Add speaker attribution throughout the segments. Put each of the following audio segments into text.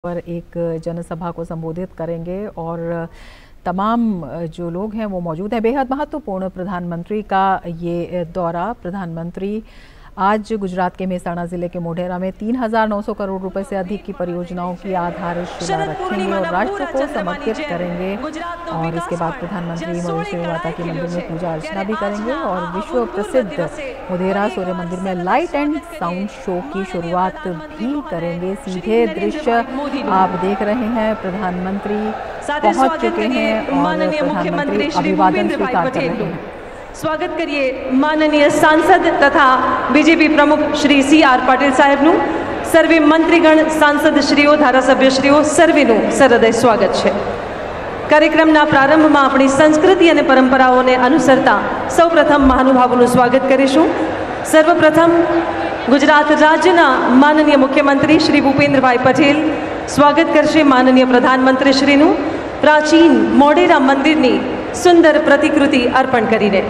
Speaker 1: पर एक जनसभा को संबोधित करेंगे और तमाम जो लोग हैं वो मौजूद हैं। बेहद महत्वपूर्ण प्रधानमंत्री का ये दौरा। प्रधानमंत्री आज गुजरात के मेहसाणा जिले के मोढेरा में 3,900 करोड़ रुपए से अधिक की परियोजनाओं की आधारशिला रखेंगे और राष्ट्र को समर्पित करेंगे। और इसके बाद प्रधानमंत्री महेश्वरी माता के मंदिर में पूजा अर्चना भी करेंगे और विश्व प्रसिद्ध मोढेरा सूर्य मंदिर में लाइट एंड साउंड शो की शुरुआत भी करेंगे। सीधे दृश्य आप देख रहे हैं, प्रधानमंत्री पहुंच चुके हैं और प्रधानमंत्री अभिवादन स्वीकार कर रहे हैं।
Speaker 2: स्वागत करिए माननीय सांसद तथा बीजेपी प्रमुख श्री CR पाटिल साहेबનું। સર્વે મંત્રીગણ, સાંસદશ્રીઓ, ધારાસભ્યશ્રીઓ સર્વેનું સહૃદય સ્વાગત છે। કાર્યક્રમના પ્રારંભમાં આપણી સંસ્કૃતિ અને પરંપરાઓને અનુસરતા સૌપ્રથમ મહાનુભાવોનું સ્વાગત કરીશું। સર્વપ્રથમ ગુજરાત રાજ્યના માનનીય મુખ્યમંત્રી શ્રી ભૂપેન્દ્રભાઈ પટેલ સ્વાગત કરશે માનનીય પ્રધાનમંત્રીશ્રીનું પ્રાચીન મોઢેરા મંદિરની સુંદર પ્રતિકૃતિ અર્પણ કરીને।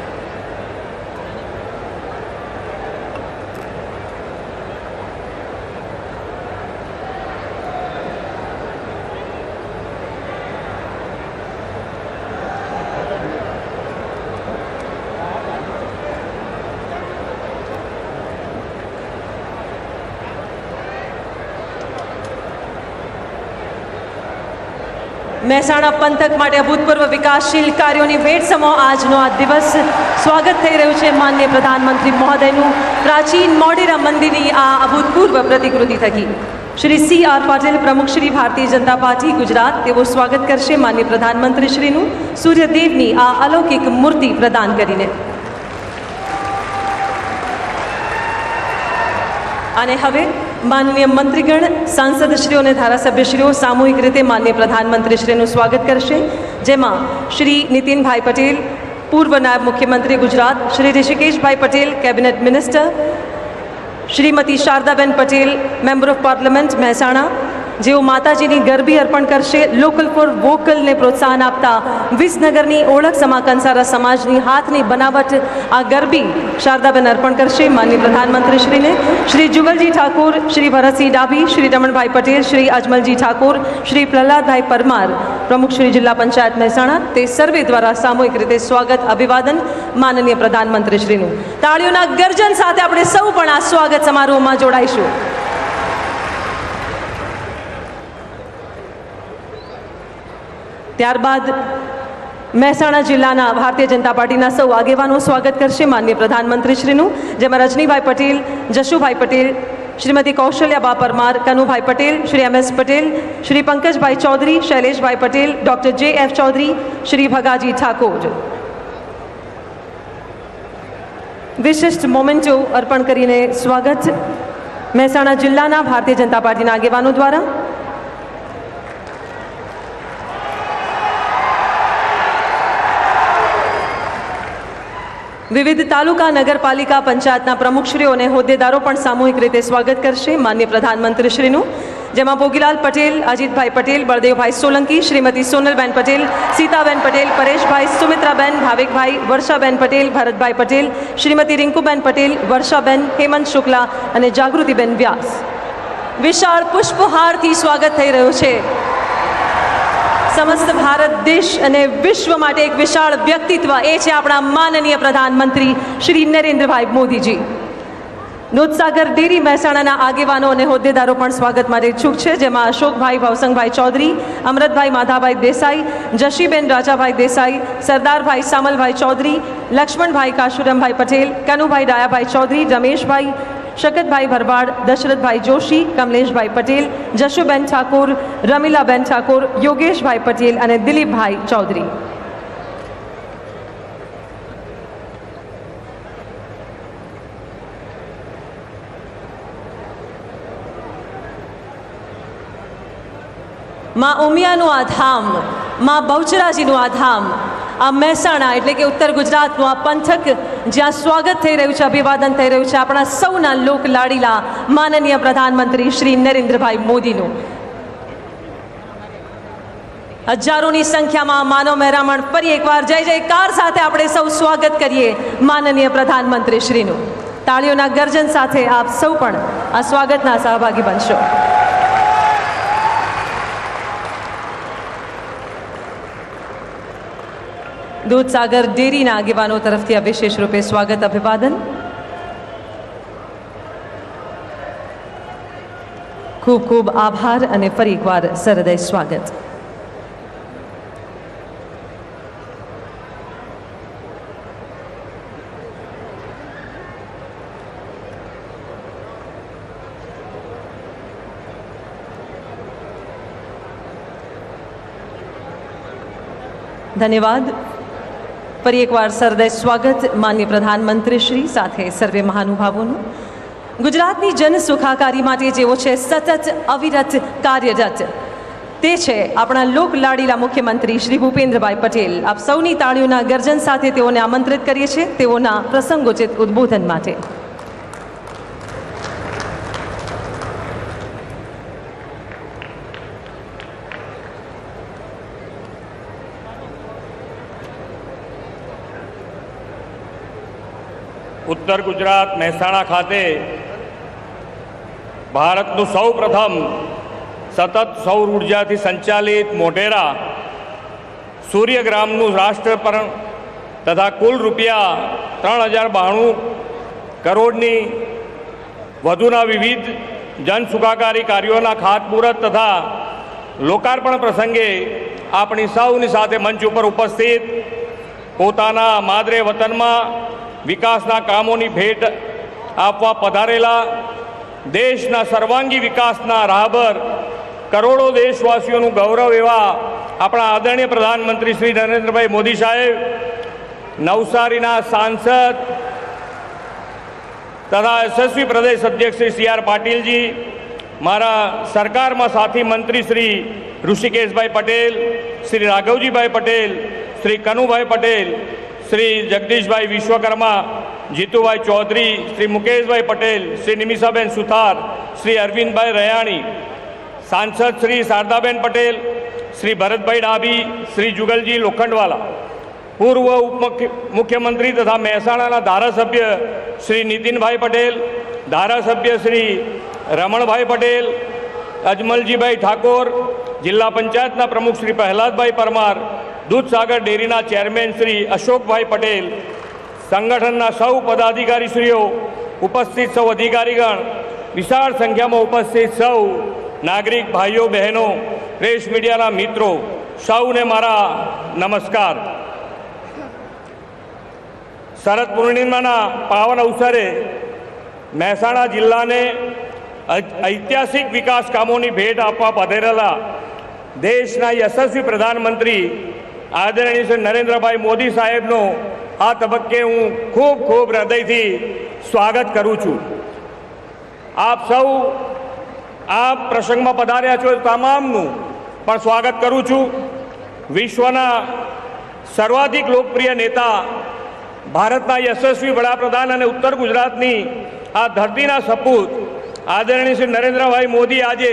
Speaker 2: મહેસાણા પંથક માટે અભૂતપૂર્વ વિકાસશીલ કાર્યોની ભેટ સમો આજનો આ દિવસ સ્વાગત થઈ રહ્યું છે માનનીય પ્રધાનમંત્રી મહોદયનું પ્રાચીન મોઢેરા મંદિરની આ અભૂતપૂર્વ પ્રતિકૃતિ થકી। શ્રી CR પાટીલ પ્રમુખ શ્રી ભારતીય જનતા પાર્ટી ગુજરાત તેઓ સ્વાગત કરશે માનનીય પ્રધાનમંત્રીશ્રીનું સૂર્યદેવની આ અલૌકિક મૂર્તિ પ્રદાન કરીને। અને હવે માનનીય મંત્રીગણ, સાંસદશ્રીઓ અને ધારાસભ્યશ્રીઓ સામૂહિક રીતે માનનીય પ્રધાનમંત્રીશ્રીનું સ્વાગત કરશે, જેમાં શ્રી નીતિનભાઈ પટેલ પૂર્વ નાયબ મુખ્યમંત્રી Gujarat, Shri Rushikeshbhai Patel cabinet minister, Shrimati Shardaben Patel member of parliament Mehsana, જેઓ માતાજીની ગરબી અર્પણ કરશે। લોકલ ફોર વોકલને પ્રોત્સાહન આપતા વિસનગરની ઓળખ સમા કંસારા સમાજની હાથની બનાવટ આ ગરબી શારદાબેન અર્પણ કરશે માનનીય પ્રધાનમંત્રીશ્રીને। શ્રી જુગલજી ઠાકોર, શ્રી ભરતસિંહ ડાભી, શ્રી રમણભાઈ પટેલ, શ્રી અજમલજી ઠાકોર, શ્રી પ્રહલાદભાઈ પરમાર પ્રમુખ શ્રી જિલ્લા પંચાયત મહેસાણા તે સર્વે દ્વારા સામૂહિક રીતે સ્વાગત અભિવાદન માનનીય પ્રધાનમંત્રીશ્રીનું। તાળીઓના ગર્જન સાથે આપણે સૌ પણ આ સ્વાગત સમારોહમાં જોડાઈશું। ત્યારબાદ મહેસાણા જિલ્લાના ભારતીય જનતા પાર્ટીના સૌ આગેવાનો સ્વાગત કરશે માનનીય પ્રધાનમંત્રીશ્રીનું, જેમાં Rajnibhai Patel, Jashubhai Patel, Shrimati Kaushalyaba Parmar, Kanubhai Patel, Shri MS Patel, Shri Pankajbhai Chaudhary, Shaileshbhai Patel, doctor JF Chaudhary, Shri Bhagaji Thakor વિશિષ્ટ મોમેન્ટો અર્પણ કરીને સ્વાગત મહેસાણા જિલ્લાના ભારતીય જનતા પાર્ટીના આગેવાનો દ્વારા। વિવિધ તાલુકા, નગરપાલિકા, પંચાયતના પ્રમુખશ્રીઓ અને હોદ્દેદારો પણ સામૂહિક રીતે સ્વાગત કરશે માનનીય પ્રધાનમંત્રીશ્રીનું, જેમાં ભોગીલાલ પટેલ, અજીતભાઈ પટેલ, બળદેવભાઈ સોલંકી, શ્રીમતી સોનલબેન પટેલ, સીતાબેન પટેલ, પરેશભાઈ, સુમિત્રાબેન, ભાવિકભાઈ, વર્ષાબેન પટેલ, ભરતભાઈ પટેલ, શ્રીમતી રિંકુબેન પટેલ, વર્ષાબેન, હેમંત શુક્લા અને જાગૃતિબેન વ્યાસ। વિશાળ પુષ્પહારથી સ્વાગત થઈ રહ્યું છે। સમસ્ત ભારત દેશ અને વિશ્વ માટે એક વિશાળ વ્યક્તિત્વ એ છે આપણા માનનીય પ્રધાનમંત્રી શ્રી નરેન્દ્રભાઈ મોદીજી। દૂધસાગર ડેરી મહેસાણાના આગેવાનો અને હોદ્દેદારો પણ સ્વાગત માટે ઇચ્છુક છે, જેમાં અશોકભાઈ ભવસંગભાઈ ચૌધરી, અમરતભાઈ માધાભાઈ દેસાઈ, જશીબેન રાજાભાઈ દેસાઈ, સરદારભાઈ સામલભાઈ ચૌધરી, લક્ષ્મણભાઈ કાશુરમભાઈ પટેલ, કનુભાઈ ડાયાભાઈ ચૌધરી, રમેશભાઈ, શકતભાઈ ભરવાડ, દશરથભાઈ જોશી, કમલેશભાઈ પટેલ, જશુબેન ઠાકોર, રમીલાબેન ઠાકોર, યોગેશભાઈ પટેલ અને દિલીપભાઈ ચૌધરી। માં ઉમિયાનું આ ધામ, માં બહુચરાજીનું આ ધામ, આ મહેસાણા એટલે કે ઉત્તર ગુજરાતનું આ પંથક જ્યાં સ્વાગત થઈ રહ્યું છે, અભિવાદન થઈ રહ્યું છે આપણા સૌના લોક લાડીલા માનનીય પ્રધાનમંત્રી શ્રી નરેન્દ્રભાઈ મોદીનું। હજારોની સંખ્યામાં માનવ મહેરામણ ફરી એકવાર જય જયકાર સાથે આપણે સૌ સ્વાગત કરીએ માનનીય પ્રધાનમંત્રીશ્રીનું। તાળીઓના ગર્જન સાથે આપ સૌ પણ આ સ્વાગતના સહભાગી બનશો। દૂધસાગર ડેરીના આગેવાનો તરફથી આ વિશેષ રૂપે સ્વાગત અભિવાદન. ખૂબ ખૂબ આભાર અને ફરી એકવાર સરહૃદય સ્વાગત. ધન્યવાદ. ફરી એકવાર સરહૃદય સ્વાગત માનનીય પ્રધાનમંત્રી શ્રી સાથે સર્વે મહાનુભાવોનું. ગુજરાતની જન સુખાકારી માટે જેઓ છે સતત અવિરત કાર્યરત તે છે આપણા લોકલાડીલા મુખ્યમંત્રી શ્રી ભૂપેન્દ્રભાઈ પટેલ. આપ સૌની તાળીઓના ગર્જન સાથે તેઓને આમંત્રિત કરીએ છીએ તેઓના પ્રસંગોચિત ઉદ્બોધન માટે.
Speaker 3: ઉત્તર ગુજરાત મહેસાણા ખાતે ભારતનું સૌ પ્રથમ સતત સૌર ઉર્જાથી સંચાલિત મોઢેરા સૂર્યગ્રામનું રાષ્ટ્રપરણ તથા કુલ રૂપિયા 3092 કરોડની વધુના વિવિધ જન સુખાકારી કાર્યોના ખાતમુહૂર્ત તથા લોકાર્પણ પ્રસંગે આપણી સૌની સાથે મંચ ઉપર ઉપસ્થિત પોતાના માદરે વતનમાં વિકાસના કામોની ભેટ આપવા પધારેલા દેશના સર્વાંગી વિકાસના રાહબર કરોડો દેશવાસીઓનું ગૌરવ એવા આપણા આદરણીય પ્રધાનમંત્રી શ્રી નરેન્દ્રભાઈ મોદી સાહેબ, નવસારીના સાંસદ તથા યશસ્વી પ્રદેશ અધ્યક્ષ શ્રી સી આર પાટીલજી, મારા સરકારમાં સાથી મંત્રી શ્રી ઋષિકેશભાઈ પટેલ, શ્રી રાઘવજીભાઈ પટેલ, શ્રી કનુભાઈ પટેલ, શ્રી જગદીશભાઈ વિશ્વકર્મા, જીતુભાઈ ચૌધરી, શ્રી મુકેશભાઈ પટેલ, શ્રી નિમિષાબેન સુથાર, શ્રી અરવિંદભાઈ રયાણી, સાંસદ શ્રી શારદાબેન પટેલ, શ્રી ભરતભાઈ ડાભી, શ્રી જુગલજી લોખંડવાલા, પૂર્વ મુખ્યમંત્રી તથા મહેસાણાના ધારાસભ્ય શ્રી નીતિનભાઈ પટેલ, ધારાસભ્ય શ્રી રમણભાઈ પટેલ, અજમલજીભાઈ ઠાકોર, જિલ્લા પંચાયતના પ્રમુખ શ્રી પ્રહલાદભાઈ પરમાર, દૂધસાગર ડેરીના ચેરમેન શ્રી અશોકભાઈ પટેલ, સંગઠનના સૌ પદાધિકારીશ્રીઓ, ઉપસ્થિત સૌ અધિકારીગણ, વિશાળ સંખ્યામાં ઉપસ્થિત સૌ નાગરિક ભાઈઓ બહેનો, પ્રેસ મીડિયાના મિત્રો, સૌને મારા નમસ્કાર. શરદ પૂર્ણિમાના પાવન અવસરે મહેસાણા જિલ્લાને ઐતિહાસિક વિકાસ કામોની ભેટ આપવા પધારેલા દેશના યશસ્વી પ્રધાનમંત્રી આદરણીય શ્રી નરેન્દ્રભાઈ મોદી સાહેબનો આ તબક્કે હું ખૂબ ખૂબ હૃદયથી સ્વાગત કરું છું. આપ સૌ આ પ્રસંગમાં પધાર્યા છો તમામનું પણ સ્વાગત કરું છું. વિશ્વના સર્વાધિક લોકપ્રિય નેતા, ભારતના યશસ્વી વડાપ્રધાન અને ઉત્તર ગુજરાતની આ ધરતીના સપૂત આદરણીય શ્રી નરેન્દ્રભાઈ મોદી આજે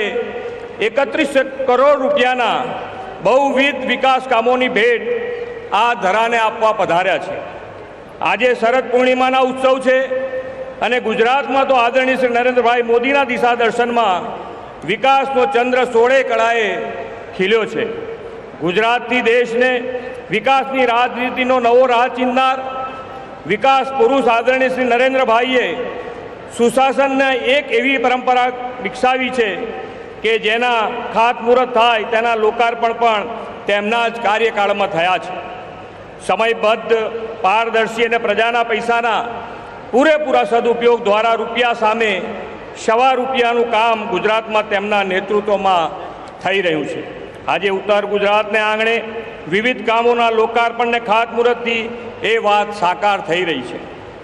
Speaker 3: 31 કરોડ રૂપિયાના બહુવિધ વિકાસ કામોની ભેટ આ ધરાને આપવા પધાર્યા છે. આજે શરદ પૂર્ણિમાના ઉત્સવ છે અને ગુજરાતમાં તો આદરણીય શ્રી નરેન્દ્રભાઈ મોદીના દિશા દર્શનમાં વિકાસનો ચંદ્ર 16 કળાએ ખીલ્યો છે. ગુજરાતથી દેશને વિકાસની રાજનીતિનો નવો રાહ ચિંધનાર વિકાસ પુરુષ આદરણીય શ્રી નરેન્દ્રભાઈએ સુશાસનને એક એવી પરંપરા વિકસાવી છે કે જેના ખાતમુહૂર્ત થાય તેના લોકાર્પણ પણ તેમના જ કાર્યકાળમાં થયા છે. સમયબદ્ધ, પારદર્શી અને પ્રજાના પૈસાના પૂરેપૂરા સદુપયોગ દ્વારા રૂપિયા સામે સવા રૂપિયાનું કામ ગુજરાતમાં તેમના નેતૃત્વમાં થઈ રહ્યું છે. આજે ઉત્તર ગુજરાતને આંગણે વિવિધ કામોના લોકાર્પણને ખાતમુહૂર્તથી એ વાત સાકાર થઈ રહી છે.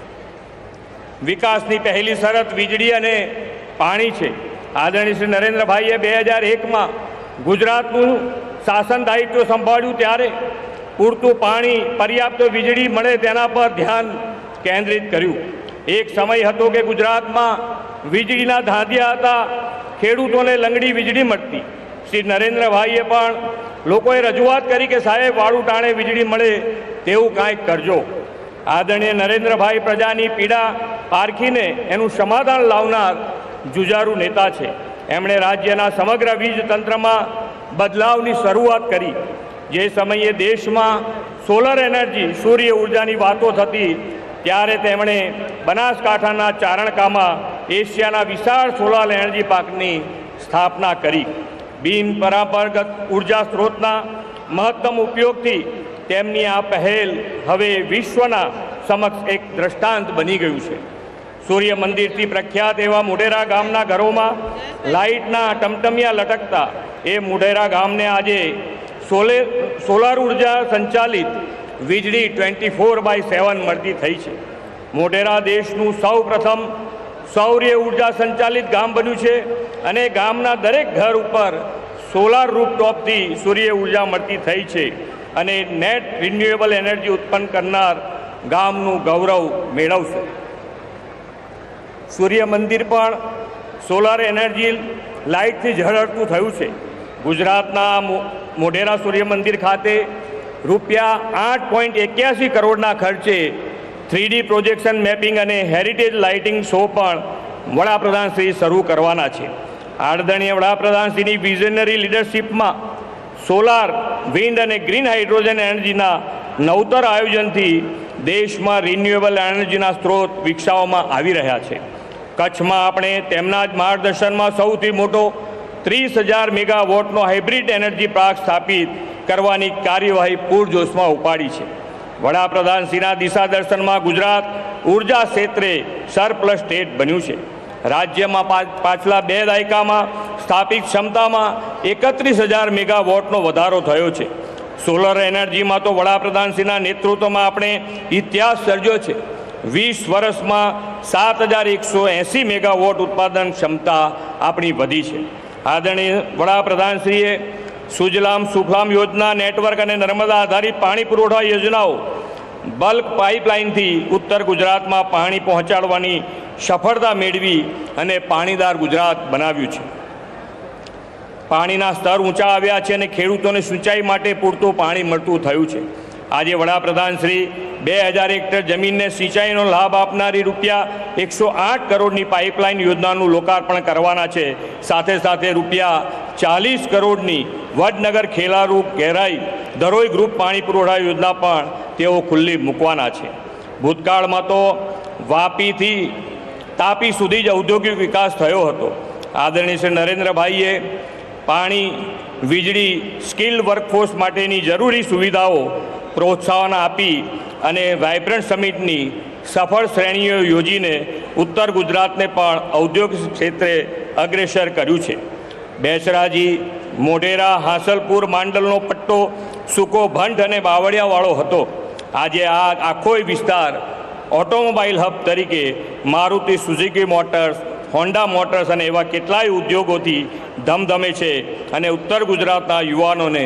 Speaker 3: વિકાસની પહેલી શરત વીજળી અને પાણી છે. આદરણીય શ્રી નરેન્દ્રભાઈએ 2001માં ગુજરાતનું શાસન દાયિત્વ સંભાળ્યું ત્યારે પૂરતું પાણી, પર્યાપ્ત વીજળી મળે તેના પર ધ્યાન કેન્દ્રિત કર્યું. એક સમય હતો કે ગુજરાતમાં વીજળીના ધાંધિયા હતા, ખેડૂતોને લંગડી વીજળી મળતી. શ્રી નરેન્દ્રભાઈએ પણ લોકોએ રજૂઆત કરી કે સાહેબ વાળું ટાણે વીજળી મળે તેવું કાંઈક કરજો. આદરણીય નરેન્દ્રભાઈ પ્રજાની પીડા પારખીને એનું સમાધાન લાવનાર જુજારુ નેતા છે. એમણે રાજ્યના સમગ્ર વીજ તંત્રમાં બદલાવની શરૂઆત કરી. જે સમયે દેશમાં સોલર એનર્જી સૂર્ય ઉર્જાની વાતો થતી ત્યારે તેમણે બનાસકાંઠાના ચારણકામાં એશિયાના વિશાળ સોલાર એનર્જી પાર્કની સ્થાપના કરી। બિનપરંપરાગત ઉર્જા સ્ત્રોતના મહત્તમ ઉપયોગથી તેમની આ પહેલ હવે વિશ્વના સમક્ષ એક દ્રષ્ટાંત બની ગયું છે। સૂર્ય મંદિરથી પ્રખ્યાત એવા મોઢેરા ગામના ઘરોમાં લાઇટના ટમટમિયા લટકતા એ મોઢેરા ગામને આજે સોલાર ઉર્જા સંચાલિત વીજળી 24/7 મળતી થઈ છે। મોઢેરા દેશનું સૌ પ્રથમ સૌર ઉર્જા સંચાલિત ગામ બન્યું છે અને ગામના દરેક ઘર ઉપર સોલાર રૂફટોપથી સૂર્ય ઉર્જા મળતી થઈ છે અને નેટ રિન્યુએબલ એનર્જી ઉત્પન્ન કરનાર ગામનું ગૌરવ મેળવશે। સૂર્ય મંદિર પણ સોલાર એનર્જી લાઇટથી ઝળહળતું થયું છે। ગુજરાતના મોઢેરા સૂર્ય મંદિર ખાતે રૂપિયા 8.81 કરોડના ખર્ચે 3D પ્રોજેક્શન મેપિંગ અને હેરિટેજ લાઇટિંગ શો પણ વડાપ્રધાનશ્રી શરૂ કરવાના છે। આદરણીય વડાપ્રધાનશ્રીની વિઝનરી લીડરશિપમાં સોલાર, વિન્ડ અને ગ્રીન હાઇડ્રોજન એનર્જીના નવતર આયોજનથી દેશમાં રિન્યુએબલ એનર્જીના સ્ત્રોત વિકસાવવામાં આવી રહ્યા છે। કચ્છમાં આપણે તેમના જ માર્ગદર્શનમાં સૌથી મોટો 30,000 મેગાવોટનો હાઇબ્રિડ એનર્જી પાર્ક સ્થાપિત કરવાની કાર્યવાહી પૂરજોશમાં ઉપાડી છે। વડાપ્રધાનશ્રીના દિશા દર્શનમાં ગુજરાત ઉર્જા ક્ષેત્રે સરપ્લસ સ્ટેટ બન્યું છે। રાજ્યમાં પાછલા 2 દાયકામાં સ્થાપિત ક્ષમતામાં 31,000 મેગાવોટનો વધારો થયો છે। સોલર એનર્જીમાં તો વડાપ્રધાનશ્રીના નેતૃત્વમાં આપણે ઇતિહાસ સર્જ્યો છે। 20 વર્ષમાં 7,180 મેગાવોટ ઉત્પાદન ક્ષમતા આપણી વધી છે। આદરણીય વડાપ્રધાનશ્રીએ સુજલામ સુફલામ યોજના, નેટવર્ક અને નર્મદા આધારિત પાણી પુરવઠા યોજનાઓ, બલ્ક પાઇપલાઇનથી ઉત્તર ગુજરાતમાં પાણી પહોંચાડવાની સફળતા મેળવી અને પાણીદાર ગુજરાત બનાવ્યું છે। પાણીના સ્તર ઊંચા આવ્યા છે અને ખેડૂતોને સિંચાઈ માટે પૂરતું પાણી મળતું થયું છે। આજે વડાપ્રધાનશ્રી 2000 હેક્ટર જમીનને સિંચાઈનો લાભ આપનારી રૂપિયા 108 કરોડની પાઇપલાઇન યોજનાનું લોકાર્પણ કરવાના છે। સાથે સાથે રૂપિયા 40 કરોડની વડનગર ખેલારૂ ગહેરાઈ ધરોઈ ગ્રુપ પાણી પુરવઠા યોજના પણ તેઓ ખુલ્લી મૂકવાના છે। ભૂતકાળમાં તો વાપીથી તાપી સુધી જ ઔદ્યોગિક વિકાસ થયો હતો। આદરણીય શ્રી નરેન્દ્રભાઈએ પાણી, વીજળી, સ્કિલ વર્કફોર્સ માટેની જરૂરી સુવિધાઓ પ્રોત્સાહન આપી અને વાઇબ્રન્ટ સમિટની સફળ શ્રેણીઓ યોજીને ઉત્તર ગુજરાતને પણ ઔદ્યોગિક ક્ષેત્રે અગ્રેસર કર્યું છે। બેચરાજી, મોઢેરા, હાંસલપુર, માંડલનો પટ્ટો સૂકો, ભંટ અને બાવળિયાવાળો હતો। આજે આ આખો વિસ્તાર ઓટોમોબાઈલ હબ તરીકે Maruti Suzuki motors, Honda motors અને એવા કેટલાય ઉદ્યોગોથી ધમધમે છે અને ઉત્તર ગુજરાતના યુવાનોને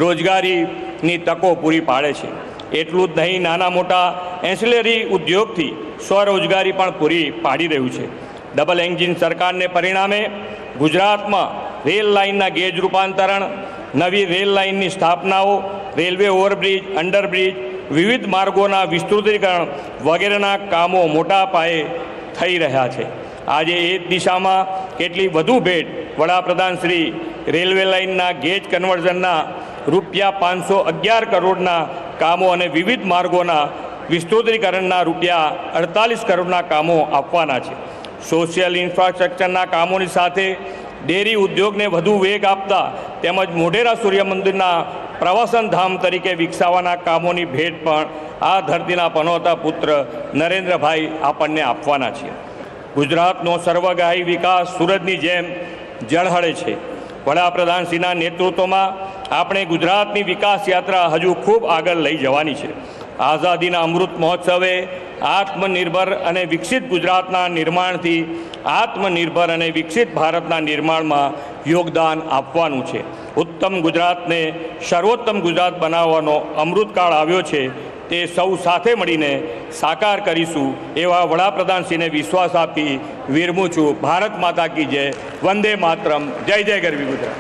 Speaker 3: રોજગારીની તકો પૂરી પાડે છે। એટલું જ નહીં, નાના મોટા એન્સિલરી ઉદ્યોગથી સ્વરોજગારી પણ પૂરી પાડી રહ્યું છે। ડબલ એન્જિન સરકારને પરિણામે ગુજરાતમાં રેલ લાઇનના ગેજ રૂપાંતરણ, નવી રેલ લાઇનની સ્થાપનાઓ, રેલવે ઓવરબ્રિજ, અંડરબ્રિજ, વિવિધ માર્ગોના વિસ્તૃતીકરણ વગેરેના કામો મોટા પાયે થઈ રહ્યા છે। આજે એ દિશામાં કેટલી વધુ ભેટ વડાપ્રધાનશ્રી રેલવે લાઇનના ગેજ કન્વર્ઝનના રૂપિયા 511 કરોડના કામો અને વિવિધ માર્ગોના વિસ્તૃતીકરણના રૂપિયા 48 કરોડના કામો આપવાના છે। સોશિયલ ઇન્ફ્રાસ્ટ્રક્ચરના કામોની સાથે ડેરી ઉદ્યોગને વધુ વેગ આપતા તેમજ મોઢેરા સૂર્ય મંદિરના પ્રવાસન ધામ તરીકે વિકસાવવાના કામોની ભેટ પણ આ ધરતીના પનોતા પુત્ર નરેન્દ્રભાઈ આપણને આપવાના છે। ગુજરાતનો સર્વગ્રાહી વિકાસ સૂરજની જેમ ઝળહળે છે। વડાપ્રધાનશ્રીના નેતૃત્વમાં આપણે ગુજરાતની વિકાસ યાત્રા હજુ ખૂબ આગળ લઈ જવાની છે। આઝાદીના અમૃત મહોત્સવે આત્મનિર્ભર અને વિકસિત ગુજરાતના નિર્માણથી આત્મનિર્ભર અને વિકસિત ભારતના નિર્માણમાં યોગદાન આપવાનું છે। ઉત્તમ ગુજરાતને સર્વોત્તમ ગુજરાત બનાવવાનો અમૃતકાળ આવ્યો છે, તે સૌ સાથે મળીને સાકાર કરીશું એવા વડાપ્રધાનશ્રીને વિશ્વાસ આપી વિરમું છું। ભારત માતા કી જય, વંદે માતરમ, જય જય ગરવી ગુજરાત।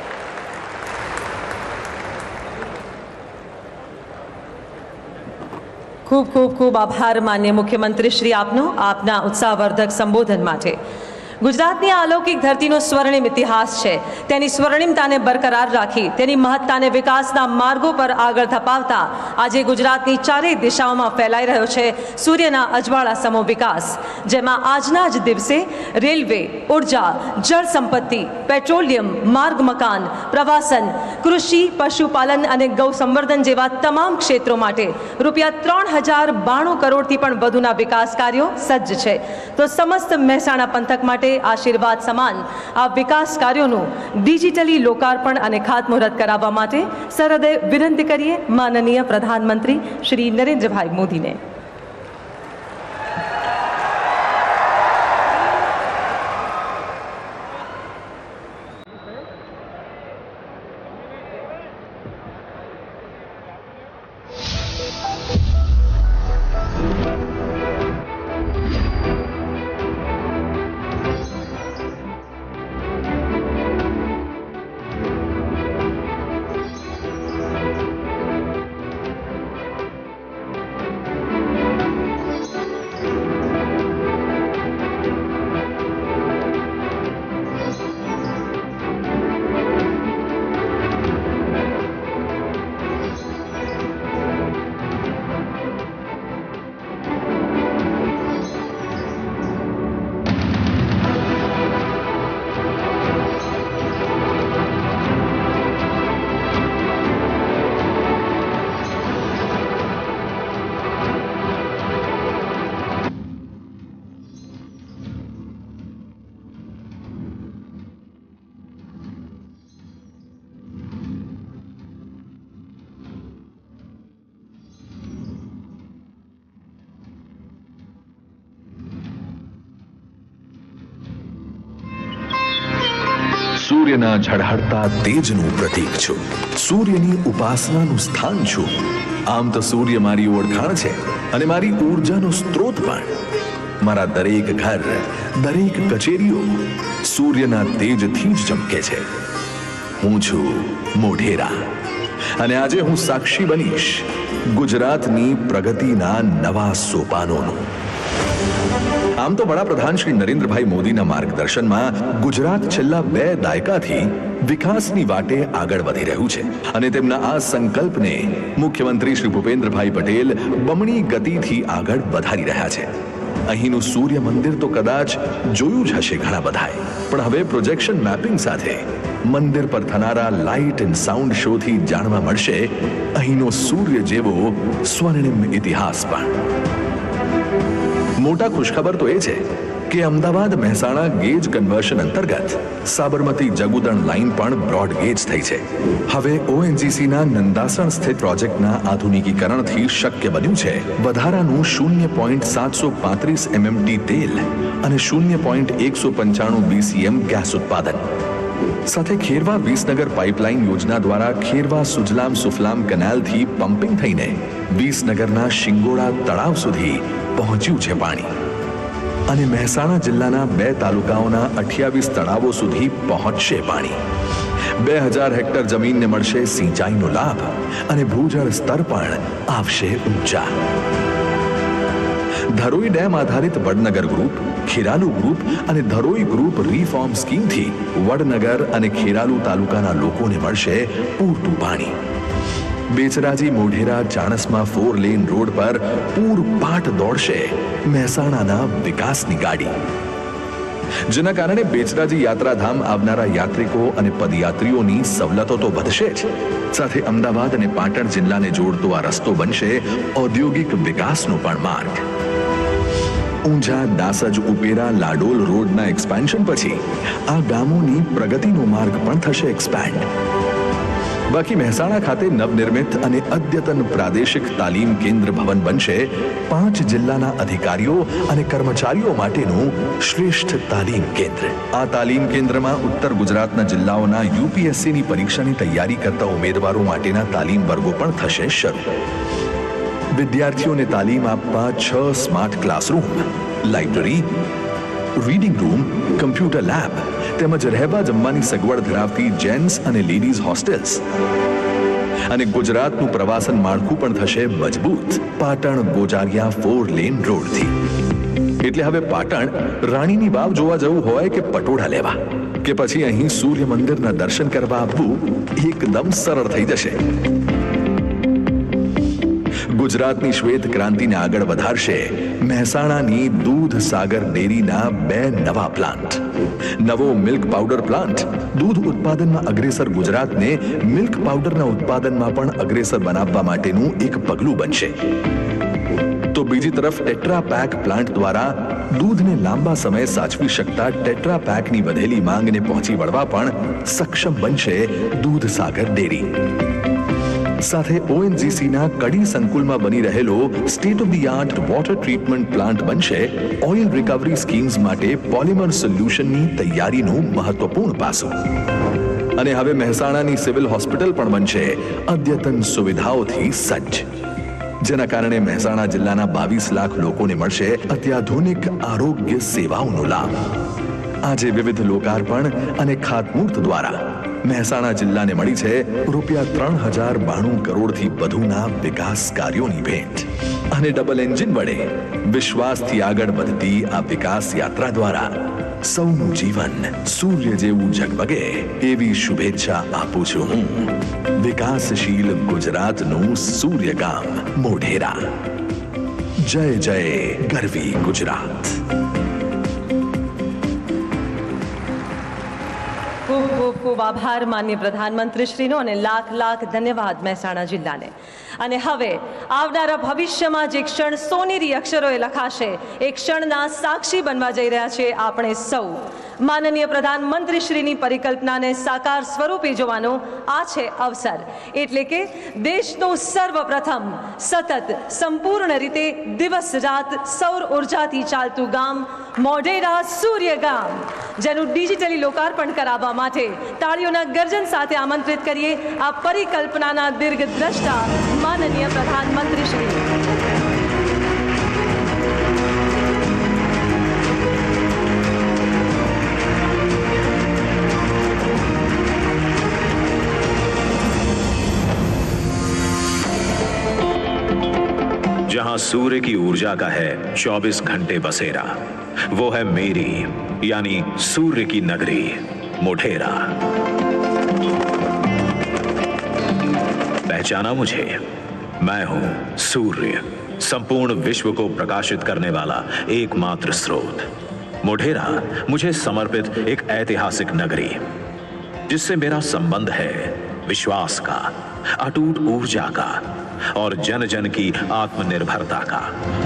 Speaker 2: ખૂબ ખૂબ ખૂબ આભાર માન્ય મુખ્યમંત્રી શ્રી આપનો, આપના ઉત્સાહવર્ધક સંબોધન માટે। ગુજરાતની અલૌકિક ધરતીનો સ્વર્ણિમ ઇતિહાસ છે. તેની સ્વર્ણિમતાને બરકરાર રાખી તેની મહત્તાને વિકાસના માર્ગો પર આગળ ધપાવતા આજે ગુજરાતની ચારેય દિશાઓમાં ફેલાઈ રહ્યો છે સૂર્યના અજવાળા સમો વિકાસ, જેમાં આજના જ દિવસે રેલવે, ઉર્જા, જળ સંપત્તિ, પેટ્રોલિયમ, માર્ગ મકાન, પ્રવાસન, કૃષિ, પશુપાલન અને ગૌ સંવર્ધન જેવા તમામ ક્ષેત્રો માટે રૂપિયા 3092 કરોડથી પણ વધુના વિકાસ કાર્યો સજ્જ છે. તો સમસ્ત મહેસાણા પંથક માટે આશીર્વાદ સમાન આ વિકાસ કાર્યોનું ડિજિટલી લોકાર્પણ અને ખાતમુહૂર્ત કરાવવા માટે સરહદે વિનંતી કરીએ માનનીય પ્રધાનમંત્રી શ્રી નરેન્દ્રભાઈ મોદીને.
Speaker 4: સૂર્યના ઝળહળતા તેજનું પ્રતીક છું. સૂર્યની ઉપાસનાનું સ્થાન છું. આમ તો સૂર્ય મારી ઓળખાણ છે અને મારી ઊર્જાનો સ્ત્રોત પણ. મારા દરેક ઘર, દરેક કચેરીઓ સૂર્યના તેજથી જ ચમકે છે. હું છું મોઢેરા અને આજે હું સાક્ષી બનીશ ગુજરાતની પ્રગતિના નવા સોપાનોનું. આમ તો વડાપ્રધાન શ્રી નરેન્દ્રભાઈ મોદીના માર્ગદર્શનમાં ગુજરાત છેલ્લા 2 દાયકાથી વિકાસની વાટે આગળ વધી રહ્યું છે અને તેમના આ સંકલ્પને મુખ્યમંત્રી શ્રી ભૂપેન્દ્રભાઈ પટેલ બમણી ગતિથી આગળ વધારી રહ્યા છે. અહીંનું સૂર્ય મંદિર તો કદાચ જોયું જ હશે ઘણા બધાએ, પણ હવે પ્રોજેક્શન મેપિંગ સાથે મંદિર પર થનારા લાઇટ એન્ડ સાઉન્ડ શોથી જાણવા મળશે અહીંનો સૂર્ય જેવો સ્વર્ણિમ ઇતિહાસ પણ. મોટા ખુશખબર તો એ છે કે અમદાવાદ મહેસાણા ગેજ કન્વર્શન અંતર્ગત સાબરમતી જગુદણ લાઇન પણ બ્રોડ ગેજ થઈ છે. હવે ઓએનજીસીના નંદાસણ સ્થિત પ્રોજેક્ટના આધુનિકીકરણથી શક્ય બન્યું છે વધારાનું 0.735 MMT તેલ અને 0.195 BCM ગેસ ઉત્પાદન. સાથે ખેરવા વિસનગર પાઇપલાઇન યોજના દ્વારા ખેરવા સુજલામ સુફલામ કેનાલથી પમ્પિંગ થઈને વિસનગરના શિંગોડા તળાવ સુધી પહોંચ્યું છે પાણી અને મહેસાણા જિલ્લાના 2 તાલુકાઓના 28 તળાવો સુધી પહોંચશે પાણી. 2000 હેક્ટર જમીનને મળશે સિંચાઈનો લાભ અને ભૂજળ સ્તર પણ આવશે ઊંચા. ધરોઈ ડેમ આધારિત વડનગર ગ્રુપ, ખેરાલુ ગ્રુપ અને ધરોઈ ગ્રુપ રીફોર્મ સ્કીમથી વડનગર અને ખેરાલુ તાલુકાના લોકોને મળશે પૂરતું પાણી. બેચરાજી મોઢેરા ચાણસ્મા 4 લેન રોડ પર પૂરપાટ દોડશે મહેસાણાના વિકાસની ગાડી, જેના કારણે બેચરાજી યાત્રાધામ આવનારા યાત્રિકો અને પદયાત્રીઓની સવલતો તો વધશે જ, સાથે અમદાવાદ અને પાટણ જિલ્લાને જોડતો આ રસ્તો બનશે ઔદ્યોગિક વિકાસનો પણ માર્ગ. ઊંઝા, દાસજ, ઉપેરા, લાડોલ રોડના એક્સપાન્શન પછી આ ગામોની પ્રગતિનો માર્ગ પણ થશે એક્સપેન્ડ. બાકી મહેસાણા ખાતે નવનિર્મિત અને અદ્યતન પ્રાદેશિક તાલીમ કેન્દ્ર ભવન બનશે 5 જિલ્લાના અધિકારીઓ અને કર્મચારીઓ માટેનું શ્રેષ્ઠ તાલીમ કેન્દ્ર. આ તાલીમ કેન્દ્રમાં ઉત્તર ગુજરાતના જિલ્લાઓના યુપીએસસીની પરીક્ષાની તૈયારી કરતા ઉમેદવારો માટેના તાલીમ વર્ગો પણ થશે શરૂ. વિદ્યાર્થીઓને તાલીમ આપવા 6 smart classroom, library, reading room, computer lab તેમજ રહેવા જમવાની સગવડ ધરાવતી જેન્ટ્સ અને લેડીઝ હોસ્ટેલ્સ અને ગુજરાતનું પ્રવાસન માળખું પણ થશે મજબૂત પાટણ ગોજારિયા 4 લેન રોડથી. એટલે હવે પાટણ રાણીની વાવ જોવા જવું હોય કે પટોળા લેવા કે પછી અહીં સૂર્ય મંદિરના દર્શન કરવા આવવું એકદમ સરળ થઈ જશે. ગુજરાતની શ્વેત ક્રાંતિને આગળ વધારશે મહેસાણાની દૂધ સાગર ડેરીના 2 નવા પ્લાન્ટ. નવો મિલ્ક પાવડર પ્લાન્ટ દૂધ ઉત્પાદનમાં અગ્રેસર ગુજરાતને મિલ્ક પાવડરના ઉત્પાદનમાં પણ અગ્રેસર બનાવવા માટેનું એક પગલું બનશે. તો બીજી તરફ ટેટ્રા પેક પ્લાન્ટ દ્વારા દૂધને લાંબા સમય સાચવી શકતા ટેટ્રા પેકની વધેલી માંગને પહોંચી વળવા પણ સક્ષમ બનશે દૂધ સાગર ડેરી. સાથે ઓએનજીસીના કડી સંકુલમાં બની રહેલો state of the art water treatment plant બનશે ઓઇલ રિકવરી સ્કીમ્સ માટે પોલિમર સોલ્યુશનની તૈયારીનું મહત્વપૂર્ણ પાસું. અને હવે મહેસાણાની સિવિલ હોસ્પિટલ પણ બનશે અદ્યતન સુવિધાઓથી સજ્જ, જેના કારણે મહેસાણા જિલ્લાના 22 લાખ લોકોને મળશે અત્યાધુનિક આરોગ્ય સેવાઓનો લાભ. આજે વિવિધ લોકાર્પણ અને ખાતમુહૂર્ત દ્વારા મહેસાણા જિલ્લાને મળી છે ₹3092 કરોડથી વધુના વિકાસ કાર્યોની ભેટ. અને ડબલ એન્જિન વડે વિશ્વાસથી આગળ વધતી આ વિકાસ યાત્રા દ્વારા સૌનું જીવન સૂર્ય જેવું ઝગમગે એવી શુભેચ્છા આપું છું હું. વિકાસશીલ ગુજરાતનું સૂર્યગામ મોઢેરા. જય જય ગરવી ગુજરાત.
Speaker 2: ખૂબ ખૂબ ખૂબ આભાર માનનીય પ્રધાનમંત્રીશ્રીનો અને લાખ લાખ ધન્યવાદ મહેસાણા જિલ્લાને. અને હવે આવનારા ભવિષ્યમાં જે ક્ષણ સોનેરી અક્ષરોએ લખાશે એ ક્ષણના સાક્ષી બનવા જઈ રહ્યા છે આપણે સૌ. માનનીય પ્રધાનમંત્રીશ્રીની પરિકલ્પનાને સાકાર સ્વરૂપે જોવાનો આ છે અવસર. એટલે કે દેશનું સર્વપ્રથમ સતત સંપૂર્ણ રીતે દિવસ રાત સૌર ઉર્જાથી ચાલતું ગામ મોઢેરા સૂર્યગામ, જેનું ડિજિટલી લોકાર્પણ કરાવવા માટે તાળીઓના ગર્જન સાથે આમંત્રિત કરીએ આ પરિકલ્પનાના દીર્ઘદ્રષ્ટા માનનીય પ્રધાનમંત્રીશ્રી.
Speaker 5: जहां सूर्य की ऊर्जा का है 24 घंटे बसेरा, वो है मेरी यानी सूर्य की नगरी मोढेरा. पहचाना मुझे? मैं हूं सूर्य, संपूर्ण विश्व को प्रकाशित करने वाला एकमात्र स्रोत. मोढेरा मुझे समर्पित एक ऐतिहासिक नगरी, जिससे मेरा संबंध है विश्वास का, अटूट ऊर्जा का और जन जन की आत्मनिर्भरता का.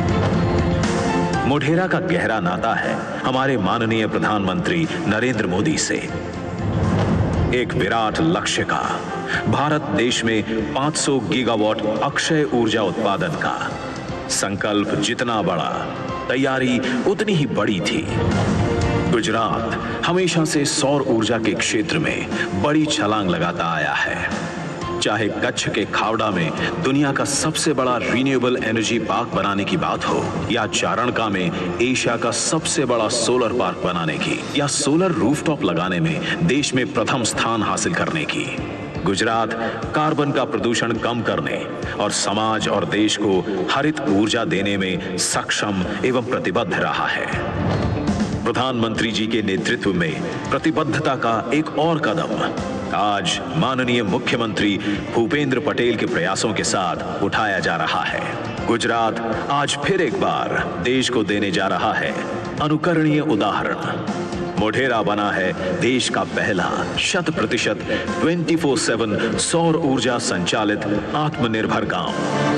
Speaker 5: मोढेरा का गहरा नाता है हमारे माननीय प्रधानमंत्री नरेंद्र मोदी से. एक विराट लक्ष्य का, भारत देश में 500 गीगावाट अक्षय ऊर्जा उत्पादन का संकल्प जितना बड़ा, तैयारी उतनी ही बड़ी थी. गुजरात हमेशा से सौर ऊर्जा के क्षेत्र में बड़ी छलांग लगाता आया है. चाहे कच्छ के खावड़ा में दुनिया का सबसे बड़ा रिन्यूएबल एनर्जी पार्क बनाने की बात हो, या चारणका में एशिया का सबसे बड़ा सोलर पार्क बनाने की, या सोलर रूफटॉप लगाने में देश में प्रथम स्थान हासिल करने की, गुजरात कार्बन का प्रदूषण कम करने और समाज और देश को हरित ऊर्जा देने में सक्षम एवं प्रतिबद्ध रहा है. प्रधानमंत्री जी के नेतृत्व में प्रतिबद्धता का एक और कदम आज माननीय मुख्यमंत्री भूपेंद्र पटेल के प्रयासों के साथ उठाया जा रहा है. गुजरात आज फिर एक बार देश को देने जा रहा है अनुकरणीय उदाहरण. मोढेरा बना है देश का पहला 100% 24/7 सौर ऊर्जा संचालित आत्मनिर्भर गांव.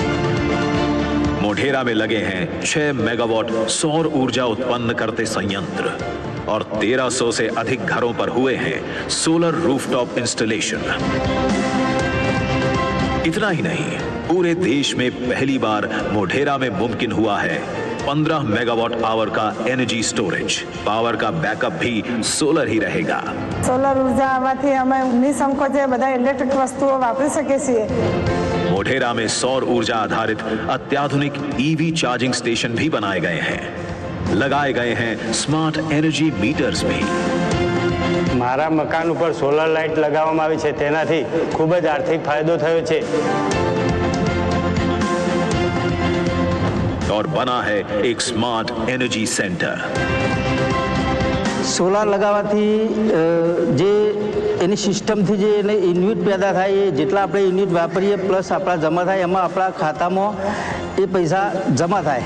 Speaker 5: मोढेरा में लगे हैं 6 मेगावाट सौर ऊर्जा उत्पन्न करते संयंत्र और 1300 से अधिक घरों पर हुए हैं सोलर रूफटॉप इंस्टॉलेशन. इतना ही नहीं, पूरे देश में पहली बार मोढेरा में मुमकिन हुआ है 15 मेगावाट आवर का एनर्जी स्टोरेज. पावर का बैकअप भी सोलर ही रहेगा.
Speaker 6: सोलर ऊर्जा आवाથી અમે નિસંકોચે બધા ઇલેક્ટ્રિક વસ્તુઓ વાપરી શકીએ છીએ.
Speaker 5: मोढेरा में सौर ऊर्जा आधारित अत्याधुनिक ईवी चार्जिंग स्टेशन भी बनाए गए हैं. लगाए गए हैं स्मार्ट एनर्जी मीटर्स भी.
Speaker 7: મારા મકાન ઉપર સોલર લાઇટ લગાવવામાં આવી છે, તેનાથી ખૂબ જ આર્થિક ફાયદો થયો છે.
Speaker 5: और बना है एक स्मार्ट एनर्जी सेंटर।
Speaker 8: સોલાર લગાવવાથી જે એની સિસ્ટમથી જે યુનિટ પેદા થાય એ જેટલા આપણે યુનિટ વાપરીએ પ્લસ આપણા જમા થાય એમાં આપણા ખાતામાં એ પૈસા જમા થાય।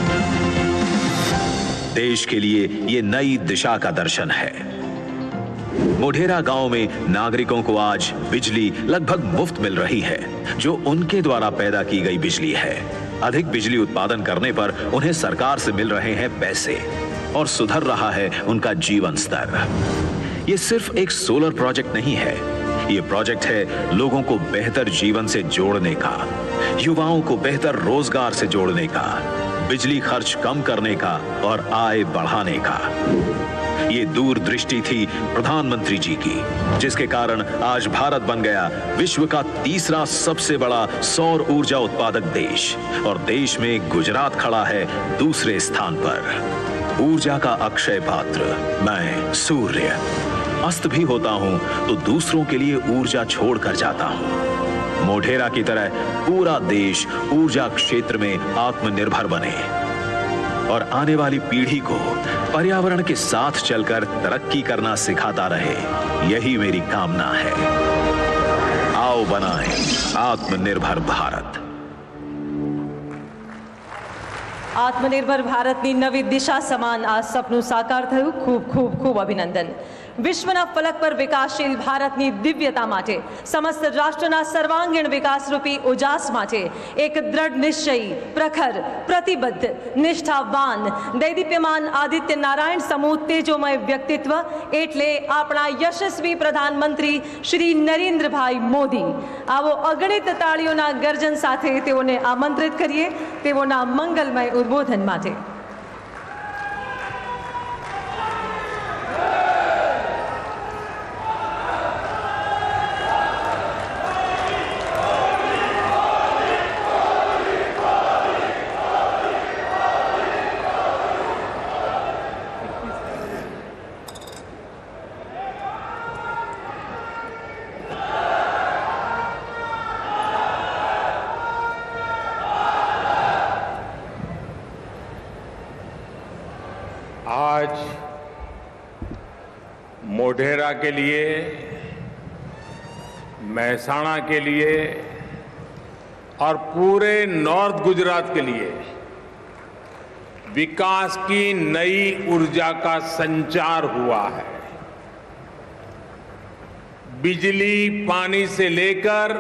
Speaker 5: देश के लिए ये नई दिशा का दर्शन है। मोढेरा गांव में नागरिकों को आज बिजली लगभग मुफ्त मिल रही है, जो उनके द्वारा पैदा की गई बिजली है। अधिक बिजली उत्पादन करने पर उन्हें सरकार से मिल रहे हैं पैसे और सुधर रहा है उनका जीवन स्तर। ये सिर्फ एक सोलर प्रोजेक्ट नहीं है, ये प्रोजेक्ट है लोगों को बेहतर जीवन से जोड़ने का, युवाओं को बेहतर रोजगार से जोड़ने का, बिजली खर्च कम करने का और आय बढ़ाने का। ये दूरदृष्टि थी प्रधानमंत्री जी की, जिसके कारण आज भारत बन गया विश्व का तीसरा सबसे बड़ा सौर ऊर्जा उत्पादक देश और देश में गुजरात खड़ा है दूसरे स्थान पर। ऊर्जा का अक्षय पात्र मैं सूर्य, अस्त भी होता हूं तो दूसरों के लिए ऊर्जा छोड़कर जाता हूं। मोढेरा की तरह पूरा देश ऊर्जा क्षेत्र में आत्मनिर्भर बने और आने वाली पीढ़ी को पर्यावरण के साथ चलकर तरक्की करना सिखाता रहे, यही मेरी कामना है। आओ बनाएं आत्मनिर्भर भारत।
Speaker 2: आत्मनिर्भर भारतની નવી દિશા સમાન આ સપનું સાકાર થયું। ખૂબ ખૂબ ખૂબ અભિનંદન। વિશ્વના ફલક પર વિકાસશીલ ભારતની દિવ્યતા માટે, સમસ્ત રાષ્ટ્રના સર્વાંગીણ વિકાસરૂપી ઉજાસ માટે એક દ્રઢ નિશ્ચયી, પ્રખર, પ્રતિબદ્ધ, નિષ્ઠાવાન, દૈદીપ્યમાન આદિત્ય નારાયણ સમૂહ તેજોમય વ્યક્તિત્વ એટલે આપણા યશસ્વી પ્રધાનમંત્રી શ્રી નરેન્દ્રભાઈ મોદી। આવો અગણિત તાળીઓના ગર્જન સાથે તેઓને આમંત્રિત કરીએ તેઓના મંગલમય ઉદ્બોધન માટે।
Speaker 3: आज मोढेरा के लिए, महसाणा के लिए और पूरे नॉर्थ गुजरात के लिए विकास की नई ऊर्जा का संचार हुआ है। बिजली पानी से लेकर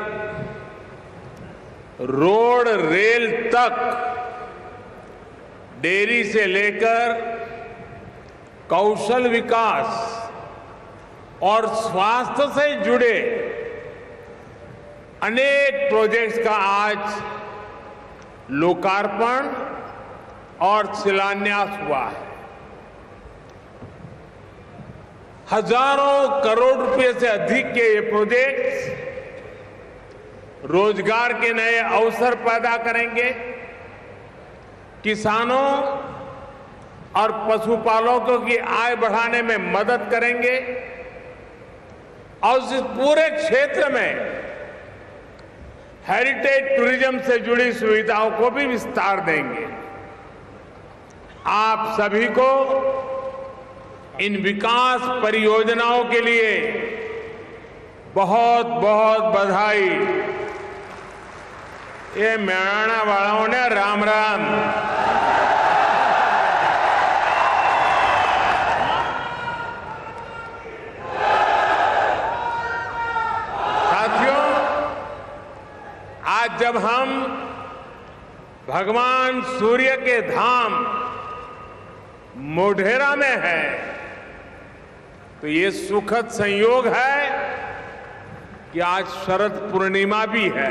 Speaker 3: रोड रेल तक, डेयरी से लेकर कौशल विकास और स्वास्थ्य से जुड़े अनेक प्रोजेक्ट्स का आज लोकार्पण और शिलान्यास हुआ है। हजारों करोड़ रुपए से अधिक के ये प्रोजेक्ट्स रोजगार के नए अवसर पैदा करेंगे, किसानों और पशुपालकों की आय बढ़ाने में मदद करेंगे और इस पूरे क्षेत्र में हेरिटेज टूरिज्म से जुड़ी सुविधाओं को भी विस्तार देंगे। आप सभी को इन विकास परियोजनाओं के लिए बहुत बहुत बधाई। ये मेहराणा वालों ने राम राम। आज जब हम भगवान सूर्य के धाम मोढेरा में हैं, तो ये सुखद संयोग है कि आज शरद पूर्णिमा भी है।